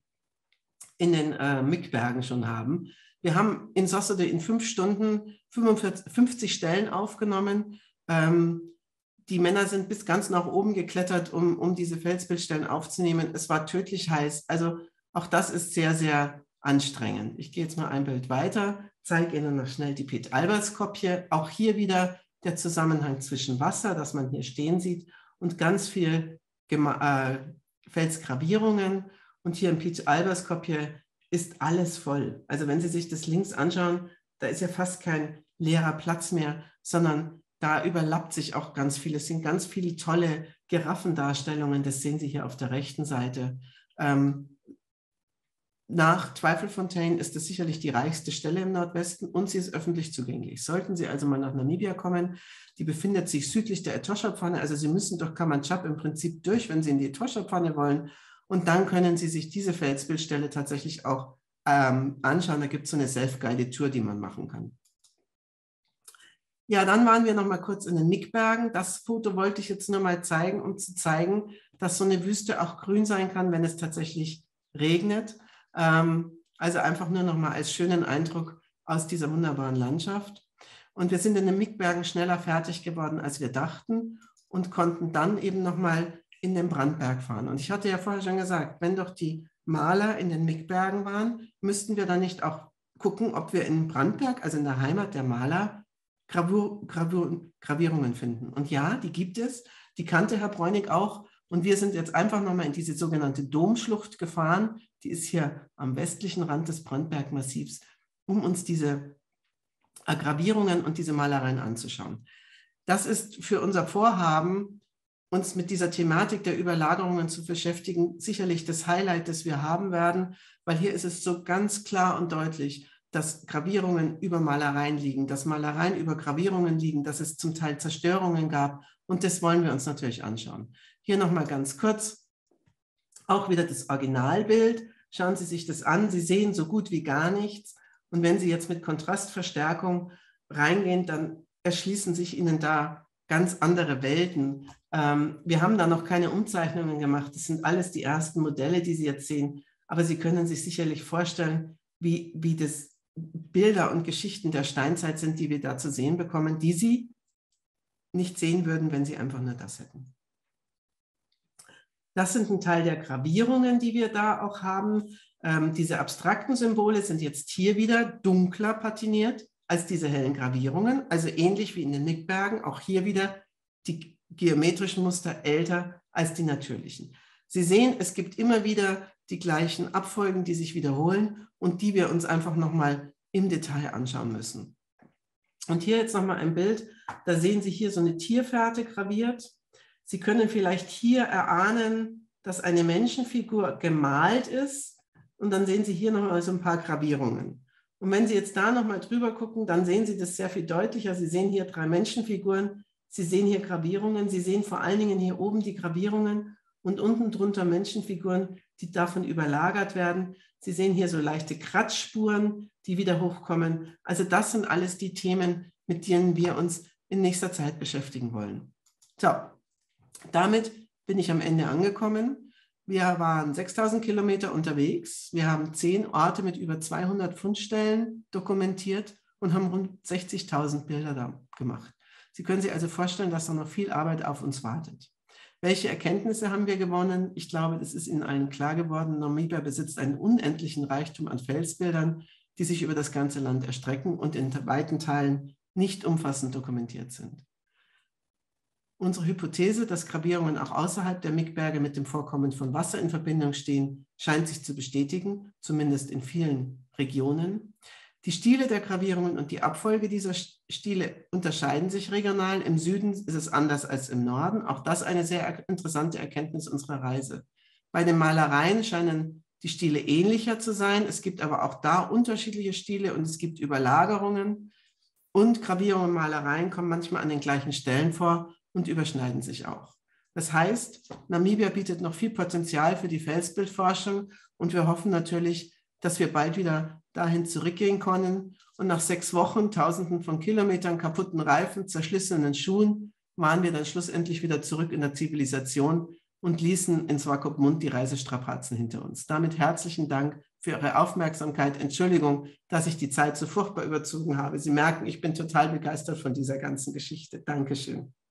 in den äh, Mikbergen schon haben. Wir haben in Sosode in fünf Stunden fünfundvierzig, fünfzig Stellen aufgenommen. Ähm, die Männer sind bis ganz nach oben geklettert, um, um diese Felsbildstellen aufzunehmen. Es war tödlich heiß. Also auch das ist sehr, sehr anstrengend. Ich gehe jetzt mal ein Bild weiter, zeige Ihnen noch schnell die Pet-Alberskopje. Auch hier wieder der Zusammenhang zwischen Wasser, das man hier stehen sieht, und ganz viel äh, Felsgravierungen. Und hier im Piet Alberskopje ist alles voll. Also wenn Sie sich das links anschauen, da ist ja fast kein leerer Platz mehr, sondern da überlappt sich auch ganz viel. Es sind ganz viele tolle Giraffendarstellungen, das sehen Sie hier auf der rechten Seite. Ähm, nach Tweifelfontein ist es sicherlich die reichste Stelle im Nordwesten und sie ist öffentlich zugänglich. Sollten Sie also mal nach Namibia kommen, die befindet sich südlich der Etosha-Pfanne, also Sie müssen durch Kamanchab im Prinzip durch, wenn Sie in die Etosha-Pfanne wollen, und dann können Sie sich diese Felsbildstelle tatsächlich auch ähm, anschauen. Da gibt es so eine Self-Guided-Tour, die man machen kann. Ja, dann waren wir noch mal kurz in den Nickbergen. Das Foto wollte ich jetzt nur mal zeigen, um zu zeigen, dass so eine Wüste auch grün sein kann, wenn es tatsächlich regnet. Ähm, also einfach nur noch mal als schönen Eindruck aus dieser wunderbaren Landschaft. Und wir sind in den Nickbergen schneller fertig geworden, als wir dachten und konnten dann eben noch mal in den Brandberg fahren. Und ich hatte ja vorher schon gesagt, wenn doch die Maler in den Nickbergen waren, müssten wir dann nicht auch gucken, ob wir in Brandberg, also in der Heimat der Maler, Gravur, Gravur, Gravierungen finden. Und ja, die gibt es. Die kannte Herr Bräunig auch. Und wir sind jetzt einfach nochmal in diese sogenannte Domschlucht gefahren. Die ist hier am westlichen Rand des Brandbergmassivs, um uns diese Gravierungen und diese Malereien anzuschauen. Das ist für unser Vorhaben, uns mit dieser Thematik der Überlagerungen zu beschäftigen, sicherlich das Highlight, das wir haben werden, weil hier ist es so ganz klar und deutlich, dass Gravierungen über Malereien liegen, dass Malereien über Gravierungen liegen, dass es zum Teil Zerstörungen gab, und das wollen wir uns natürlich anschauen. Hier nochmal ganz kurz, auch wieder das Originalbild. Schauen Sie sich das an, Sie sehen so gut wie gar nichts, und wenn Sie jetzt mit Kontrastverstärkung reingehen, dann erschließen sich Ihnen da ganz andere Welten. Ähm, wir haben da noch keine Umzeichnungen gemacht, das sind alles die ersten Modelle, die Sie jetzt sehen, aber Sie können sich sicherlich vorstellen, wie, wie das Bilder und Geschichten der Steinzeit sind, die wir da zu sehen bekommen, die Sie nicht sehen würden, wenn Sie einfach nur das hätten. Das sind ein Teil der Gravierungen, die wir da auch haben. Ähm, diese abstrakten Symbole sind jetzt hier wieder dunkler patiniert als diese hellen Gravierungen, also ähnlich wie in den Nickbergen, auch hier wieder die geometrischen Muster älter als die natürlichen. Sie sehen, es gibt immer wieder die gleichen Abfolgen, die sich wiederholen und die wir uns einfach nochmal im Detail anschauen müssen. Und hier jetzt nochmal ein Bild, da sehen Sie hier so eine Tierfährte graviert. Sie können vielleicht hier erahnen, dass eine Menschenfigur gemalt ist, und dann sehen Sie hier nochmal so ein paar Gravierungen. Und wenn Sie jetzt da nochmal drüber gucken, dann sehen Sie das sehr viel deutlicher. Sie sehen hier drei Menschenfiguren, Sie sehen hier Gravierungen, Sie sehen vor allen Dingen hier oben die Gravierungen und unten drunter Menschenfiguren, die davon überlagert werden. Sie sehen hier so leichte Kratzspuren, die wieder hochkommen. Also das sind alles die Themen, mit denen wir uns in nächster Zeit beschäftigen wollen. So, damit bin ich am Ende angekommen. Wir waren sechstausend Kilometer unterwegs. Wir haben zehn Orte mit über zweihundert Fundstellen dokumentiert und haben rund sechzigtausend Bilder da gemacht. Sie können sich also vorstellen, dass da noch viel Arbeit auf uns wartet. Welche Erkenntnisse haben wir gewonnen? Ich glaube, das ist Ihnen allen klar geworden. Namibia besitzt einen unendlichen Reichtum an Felsbildern, die sich über das ganze Land erstrecken und in weiten Teilen nicht umfassend dokumentiert sind. Unsere Hypothese, dass Gravierungen auch außerhalb der Nickberge mit dem Vorkommen von Wasser in Verbindung stehen, scheint sich zu bestätigen, zumindest in vielen Regionen. Die Stile der Gravierungen und die Abfolge dieser Stile unterscheiden sich regional. Im Süden ist es anders als im Norden. Auch das eine sehr interessante Erkenntnis unserer Reise. Bei den Malereien scheinen die Stile ähnlicher zu sein. Es gibt aber auch da unterschiedliche Stile und es gibt Überlagerungen. Und Gravierungen und Malereien kommen manchmal an den gleichen Stellen vor und überschneiden sich auch. Das heißt, Namibia bietet noch viel Potenzial für die Felsbildforschung und wir hoffen natürlich, dass wir bald wieder dahin zurückgehen können. Und nach sechs Wochen, Tausenden von Kilometern, kaputten Reifen, zerschlissenen Schuhen, waren wir dann schlussendlich wieder zurück in der Zivilisation und ließen in Swakopmund die Reisestrapazen hinter uns. Damit herzlichen Dank für Ihre Aufmerksamkeit. Entschuldigung, dass ich die Zeit so furchtbar überzogen habe. Sie merken, ich bin total begeistert von dieser ganzen Geschichte. Dankeschön.